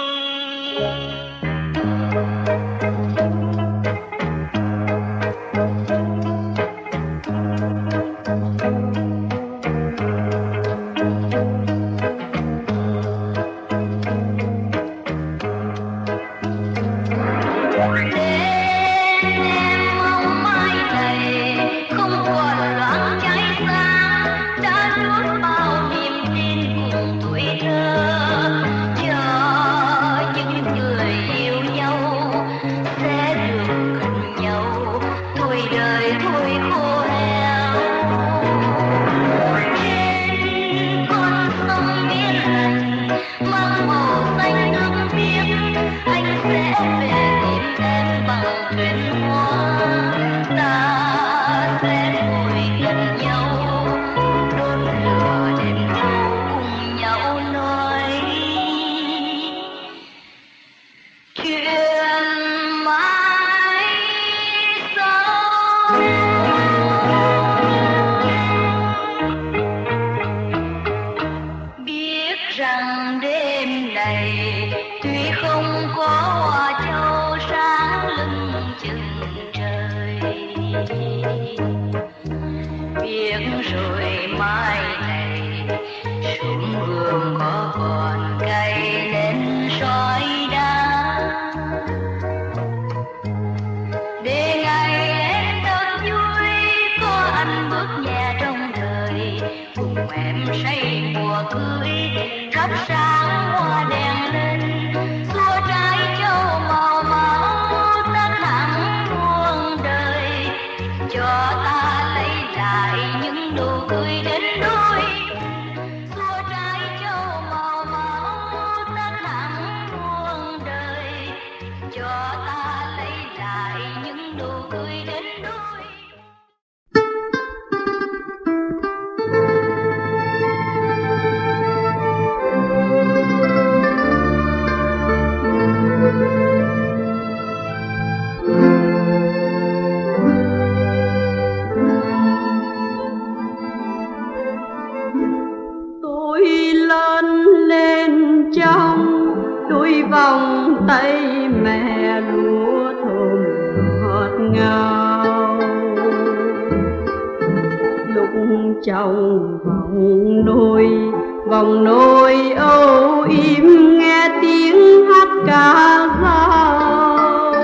vòng trong vòng đôi, vòng nôi âu im nghe tiếng hát ca dao.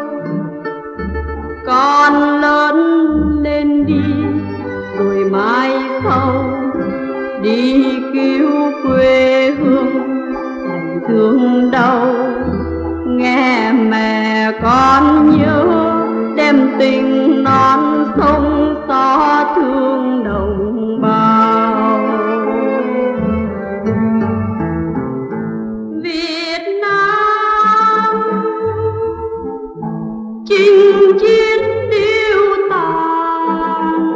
Con lớn lên đi rồi mai sau đi cứu quê hương đầy thương đau. Nghe mẹ con nhớ đem tình non sông xót thương đồng bào. Việt Nam chinh chiến điêu tàn,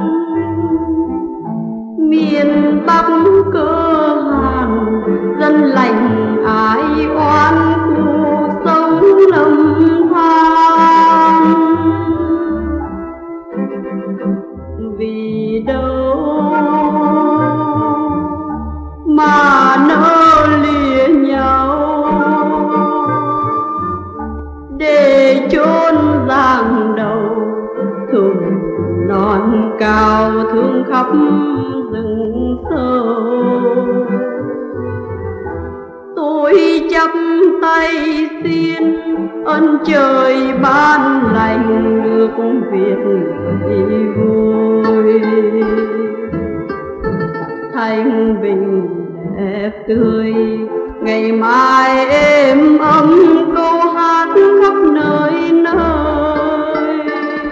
miền Bắc cơ hàn dân lành ai oan cuộc sống lầm than. Vì đâu mà nỡ lìa nhau để chôn giang đầu thùng non cao thương khắp rừng sâu. Tôi chắp tay xin ơn trời ban lành được Việt người vui. Thanh bình đẹp tươi ngày mai êm ấm câu hát khắp nơi nơi,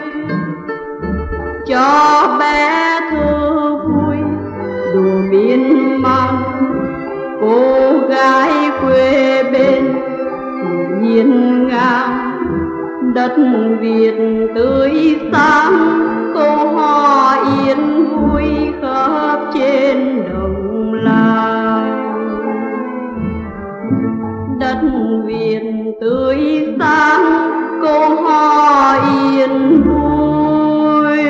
cho bé thơ vui đùa miên man. Cô gái quê bên hiên ngang đất Việt tươi sáng, câu hò yên vui khắp trên đồng làng. Đất Việt tươi sáng, câu hò yên vui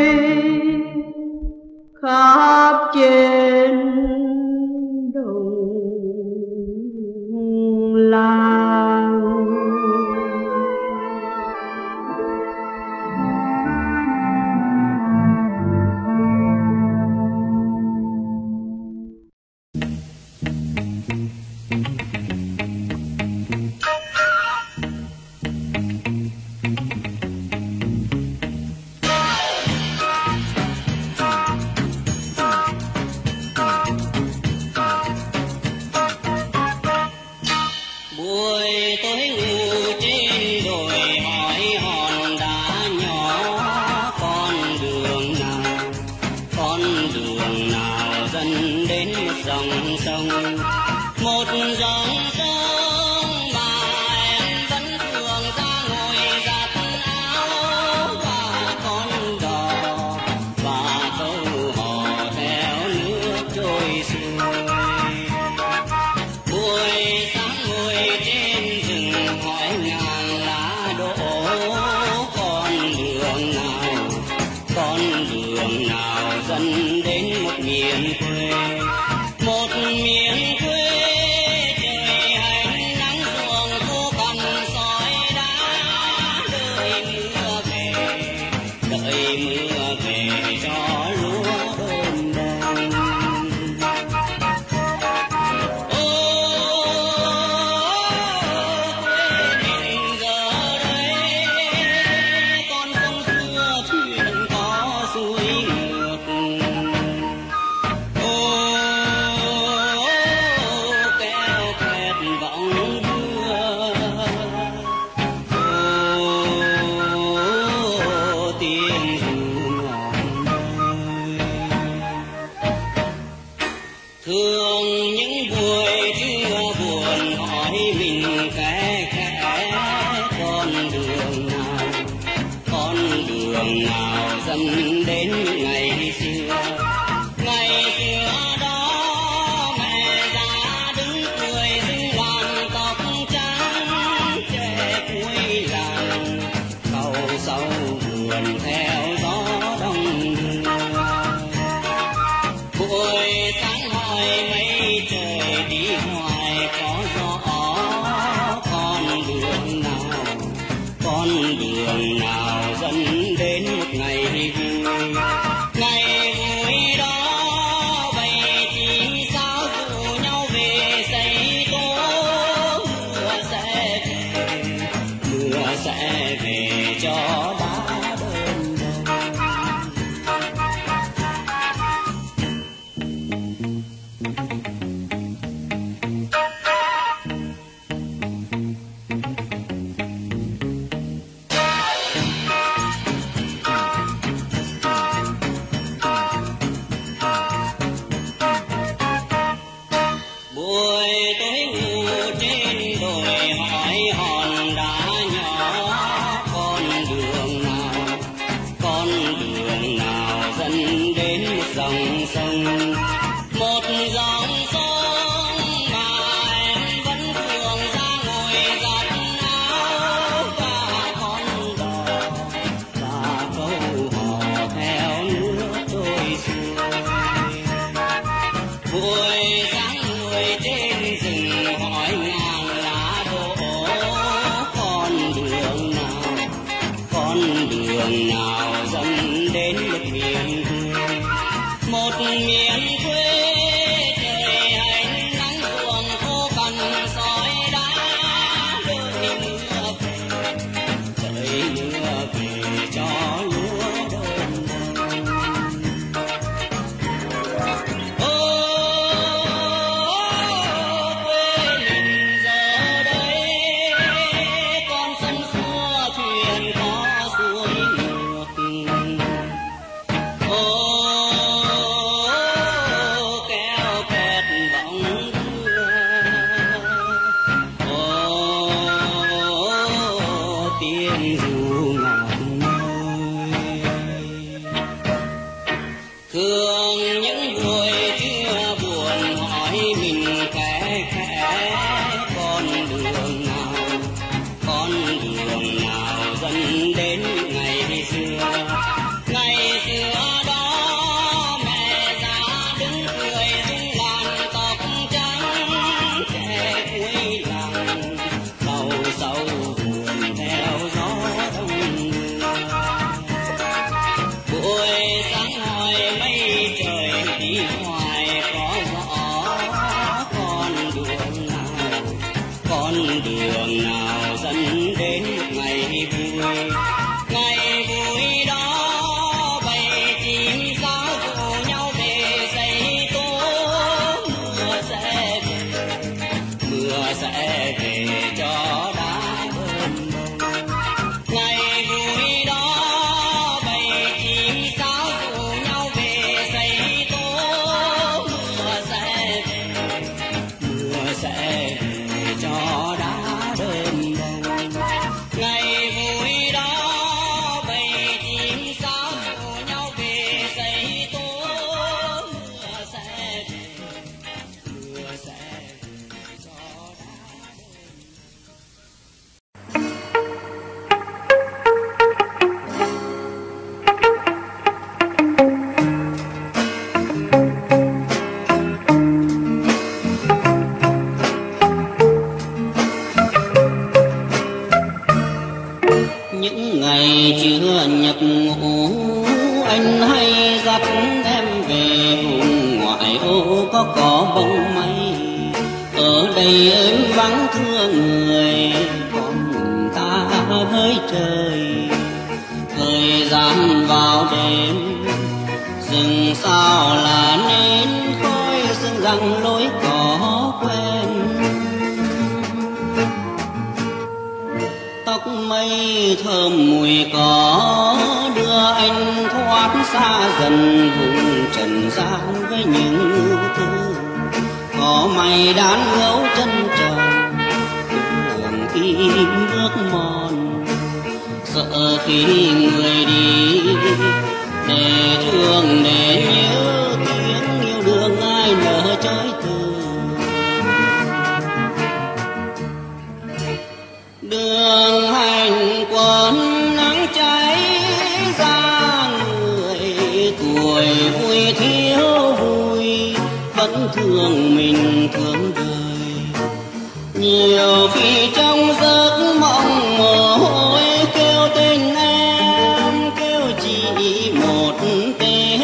khắp trên làng. Oh dòng sông, một dòng sông mà em vẫn thường ra ngồi giặt áo và con đò và câu hò theo nước trôi xuôi. Buổi sáng người trên rừng hỏi ngàn lá đổ, con đường nào, con đường nào dẫn đến một miền quê, một miền quê trời hành nắng ruộng khô cằn sỏi đá, đợi mưa về, đợi mưa về cho lúa đơm bông. Ô quê mình giờ đây con sông xua thuyền có suối ngược. Ô kéo kẹt bóng mưa, ô tiếng ru ngọt ngôi. Thường những buổi trưa buồn hỏi mình khẽ khẽ, con đường nào, con đường nào dẫn đến ngày xưa. Ngày xưa đó mẹ già đứng cười dung làn tóc trắng, trẻ cuối làng sầu sầu buồn theo gió đông đưa. Buổi sáng hỏi mây trời đi hoài có rõ, con đường nào, con đường nào dẫn đến ngày vui. Ngày vui đó bầy chim sáo rủ nhau về xây tố, mưa sẽ về, mưa sẽ về cho đá bơm bông. Ngày vui đó bầy chim sáo rủ nhau về xây tố, mưa sẽ về, mưa sẽ về cho đá bơm bông. Ngày vui đó bầy chim sáo rủ nhau về xây tố, mưa sẽ về, mưa sẽ về cho đá những ngày chưa nhập ngũ, anh hay dắt em về vùng ngoại ô có cỏ bông mây. Ở đây êm vắng thương người, con ta với trời. Thời gian vào đêm, rừng sao là nên khói sương rằng lối cỏ quen. Tóc mây thơm mùi cỏ đưa anh thoát xa dần vùng trần gian với những ưu tư. Có mây đan gấu chân trần đường khi bước mòn, sợ khi người đi để thương để nhớ tiếng yêu đương ai nỡ chối từ. Đường hành quân nắng cháy ra người, tuổi vui thiếu vui vẫn thương mình thương đời. Nhiều khi trong giấc mộng mơ hôi kêu tên em, kêu chỉ một tên.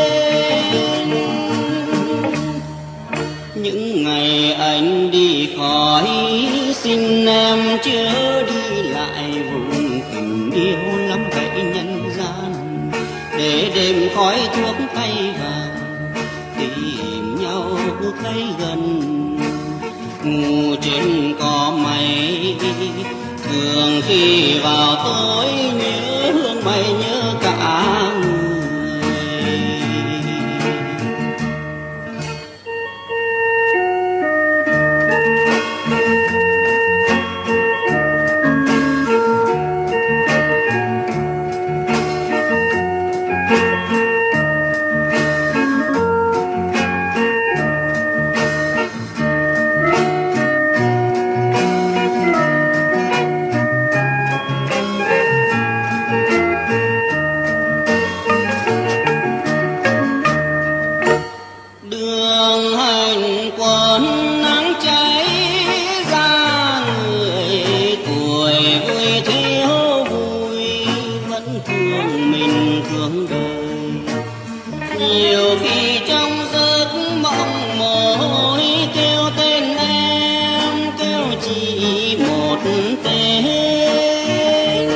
Những ngày anh đi khỏi xin em chớ đi lại vùng tình yêu lắm vậy nhân gian, để đêm khói thuốc tay vàng tìm nhau thấy gần. Ngủ trên cỏ mây thường khi vào tối nhớ hương mây nhớ cả người. Nhiều khi trong giấc mộng mồ hôi kêu tên em, kêu chỉ một tên.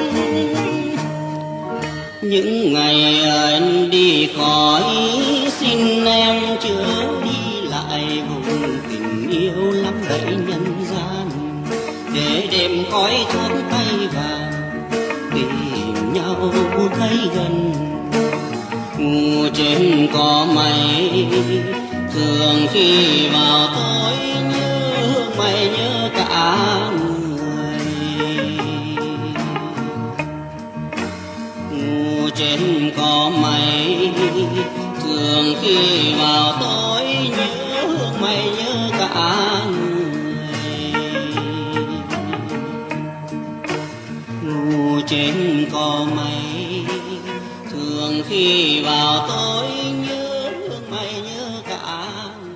Những ngày anh đi khỏi xin em chớ đi lại vùng tình yêu lắm đẩy nhân gian, để đêm khói thuốc tay vàng tìm nhau thấy gần. Ngủ trên cỏ mây thường khi vào tối nhớ mày nhớ cả người. Ngủ trên cỏ mây thường khi vào tối nhớ mày nhớ cả người. Ngủ trên cỏ mây thường khi vào tối nhớ mày nhớ cả.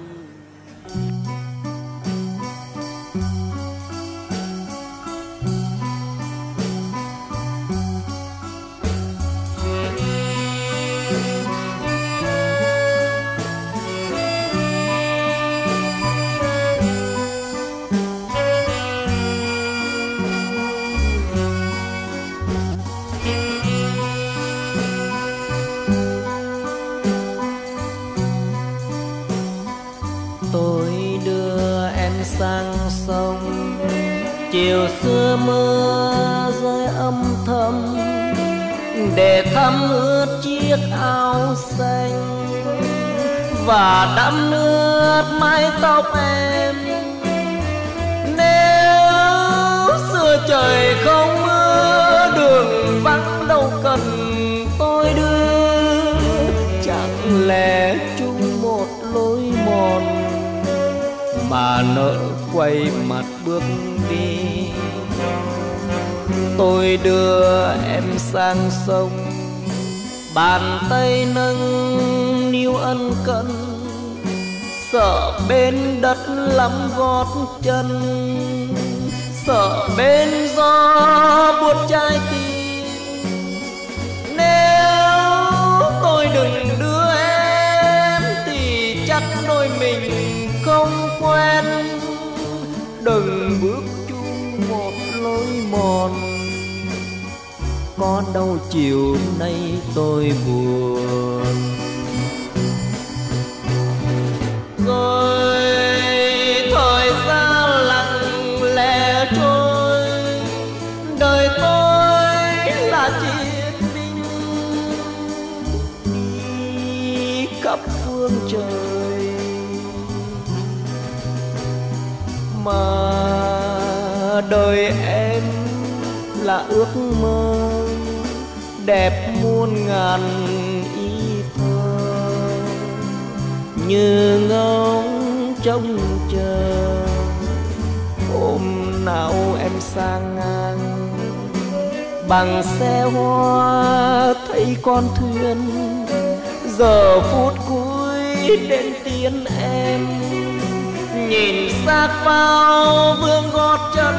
sang sông, chiều xưa mưa rơi âm thầm để thấm ướt chiếc áo xanh và đẫm nước mái tóc em. Nếu xưa trời không mưa, đường vắng đâu cần tôi đưa, chẳng lẽ chung một lối mòn mà nỡ quay mặt bước đi. Tôi đưa em sang sông, bàn tay nâng niu ân cần, sợ bên đất lắm gót chân, sợ bên gió buốt trái tim. Nếu tôi đừng đưa em thì chắc đôi mình không quen, đừng bước chung một lối mòn. Có đâu chiều nay tôi buồn. Rồi thời gian lặng lẽ trôi, đời tôi là chiến binh đi khắp phương trời, mà đời em là ước mơ đẹp muôn ngàn ý thơ, như ngóng trông chờ hôm nào em sang ngang bằng xe hoa thấy con thuyền, giờ phút cuối đến tiến em nhìn xác phao vương gót chân,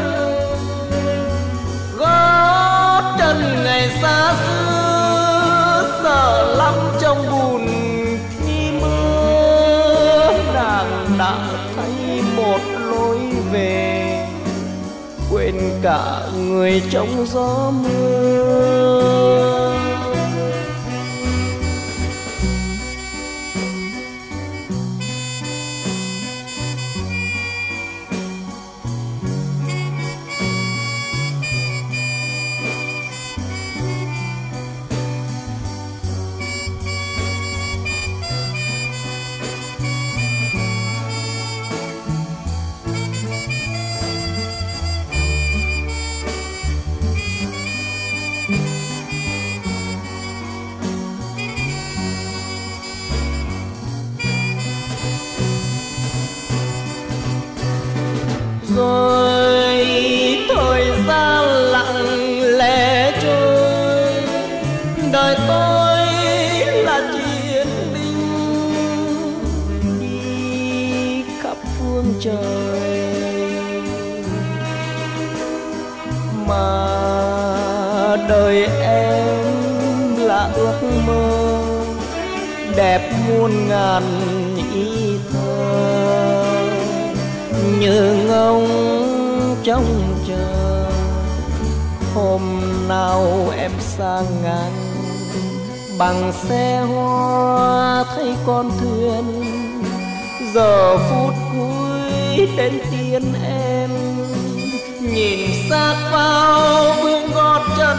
gót chân ngày xa xưa sợ lắm trong bùn khi mưa. Nàng đã thấy một lối về, quên cả người trong gió mưa. Rồi thời gian lặng lẽ trôi, đời tôi là chiến binh đi khắp phương trời, mà đời em là ước mơ đẹp muôn ngàn ý thơ, như ngông trông chờ hôm nào em sang ngang bằng xe hoa thấy con thuyền, giờ phút cuối đến tiên em nhìn xác vào bước gót chân,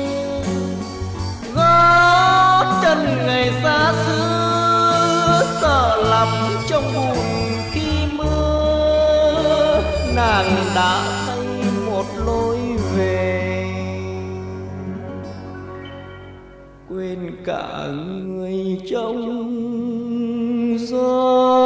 gót chân ngày xa xưa sợ lắm trong buồn khi mưa, nàng đã thấy một lối về quên cả người trong gió.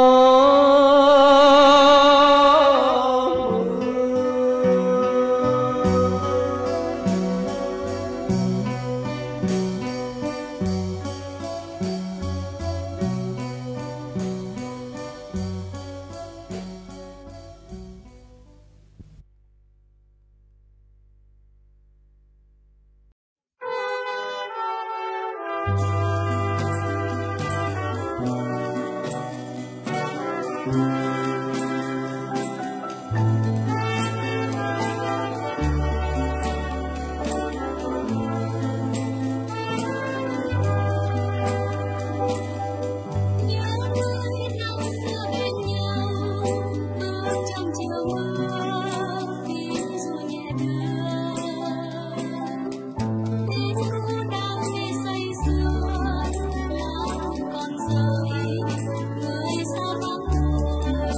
Hãy subscribe cho kênh Ghiền Mì Gõ để không bỏ lỡ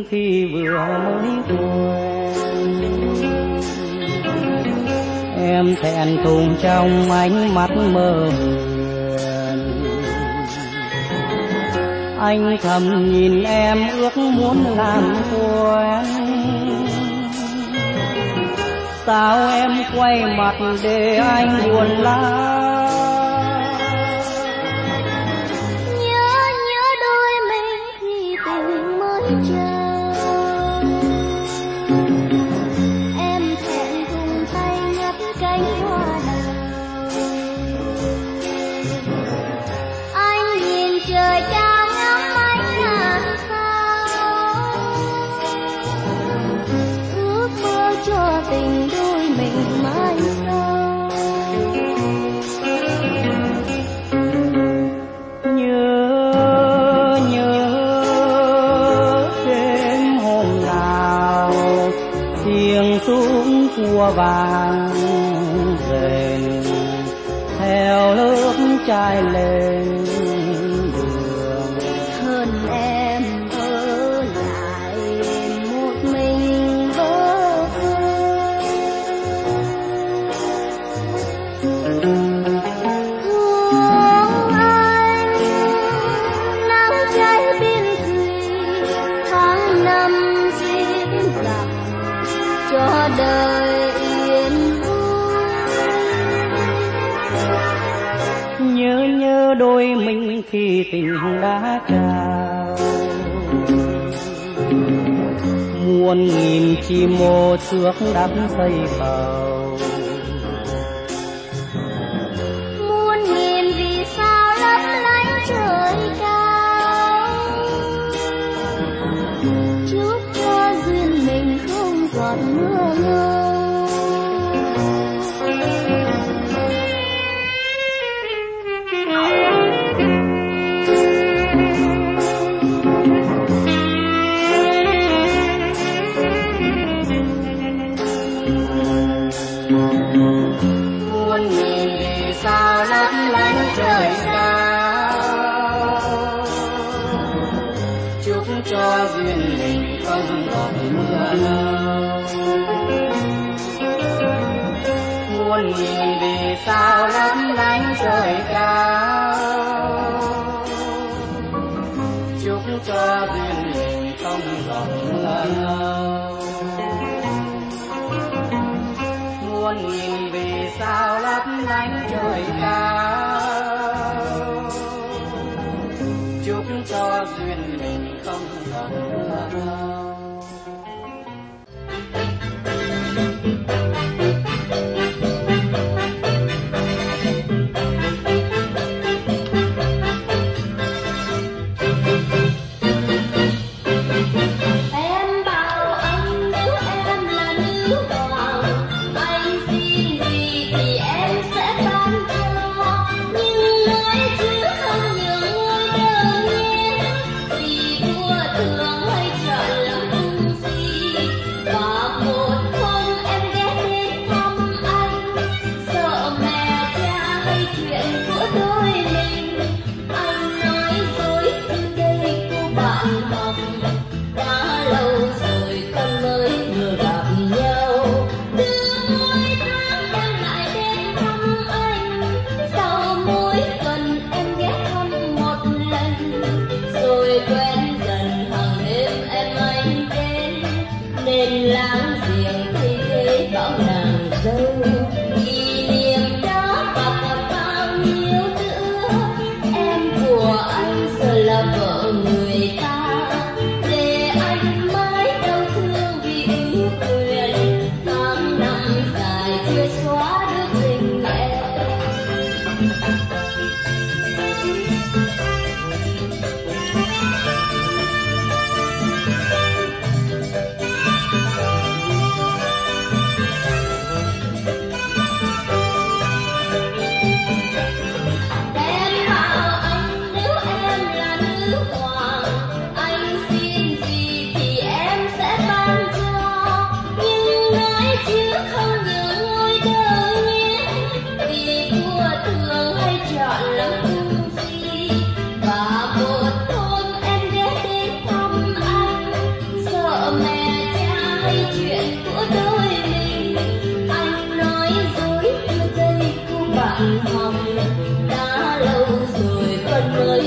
khi vừa mới quen. Em thẹn thùng trong ánh mắt mơ huyền, anh thầm nhìn em ước muốn làm quen. Sao em quay mặt để anh buồn lá? Nhớ nhớ đôi mình khi tình mới chào. Em thẹn thùng tay ngắt cánh hoa đào. Anh nhìn trời cao ngắm ánh ngàn sao, ước mơ cho tình đôi mình mãi sau. Nhớ nhớ đêm hôm nào tiếng súng cua vàng rền theo lớp trai lên đường. Hơn em ở lại một mình bơ vơ. Thương anh nắng cháy biên thùy, tháng năm diễn dặm cho đời yên vui. Nhớ nhớ đôi mình khi tình đã trao, muôn nghìn chim mô trước đắm xây bầu. Muôn nghìn vì sao lấp lánh trời cao, chúc cho duyên mình không giọt mưa ngâu. Muôn nghìn vì sao lấp lánh trời cao, chúc cho duyên mình không giọt mưa lâu. Muôn nghìn vì sao lấp lánh trời cao, chúc cho duyên mình không giọt mưa lâu. Muôn nghìn vì sao lấp lánh trời cao, chúc cho duyên mình không giọt mưa lâu.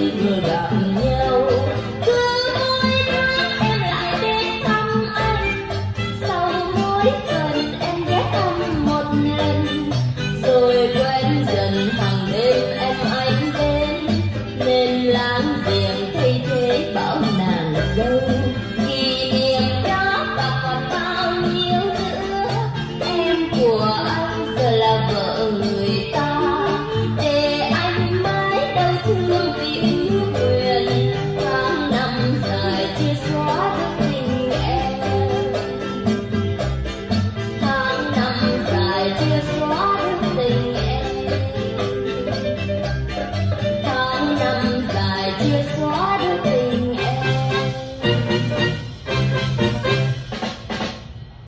khi vừa gặp nhau. Cứ mỗi tháng em lại đến thăm anh, sau mỗi tuần em ghé thăm một lần, rồi quen dần hàng đêm em anh đến, nên láng giềng thay thế bảo nàng dâu. Kỷ niệm đó và còn bao nhiêu nữa, em của anh giờ là vợ người ta, để anh mãi đau thương vì yêu quyền. Tháng năm dài chưa xóa được tình em, tháng năm dài chưa xóa được tình em, tháng năm dài chưa xóa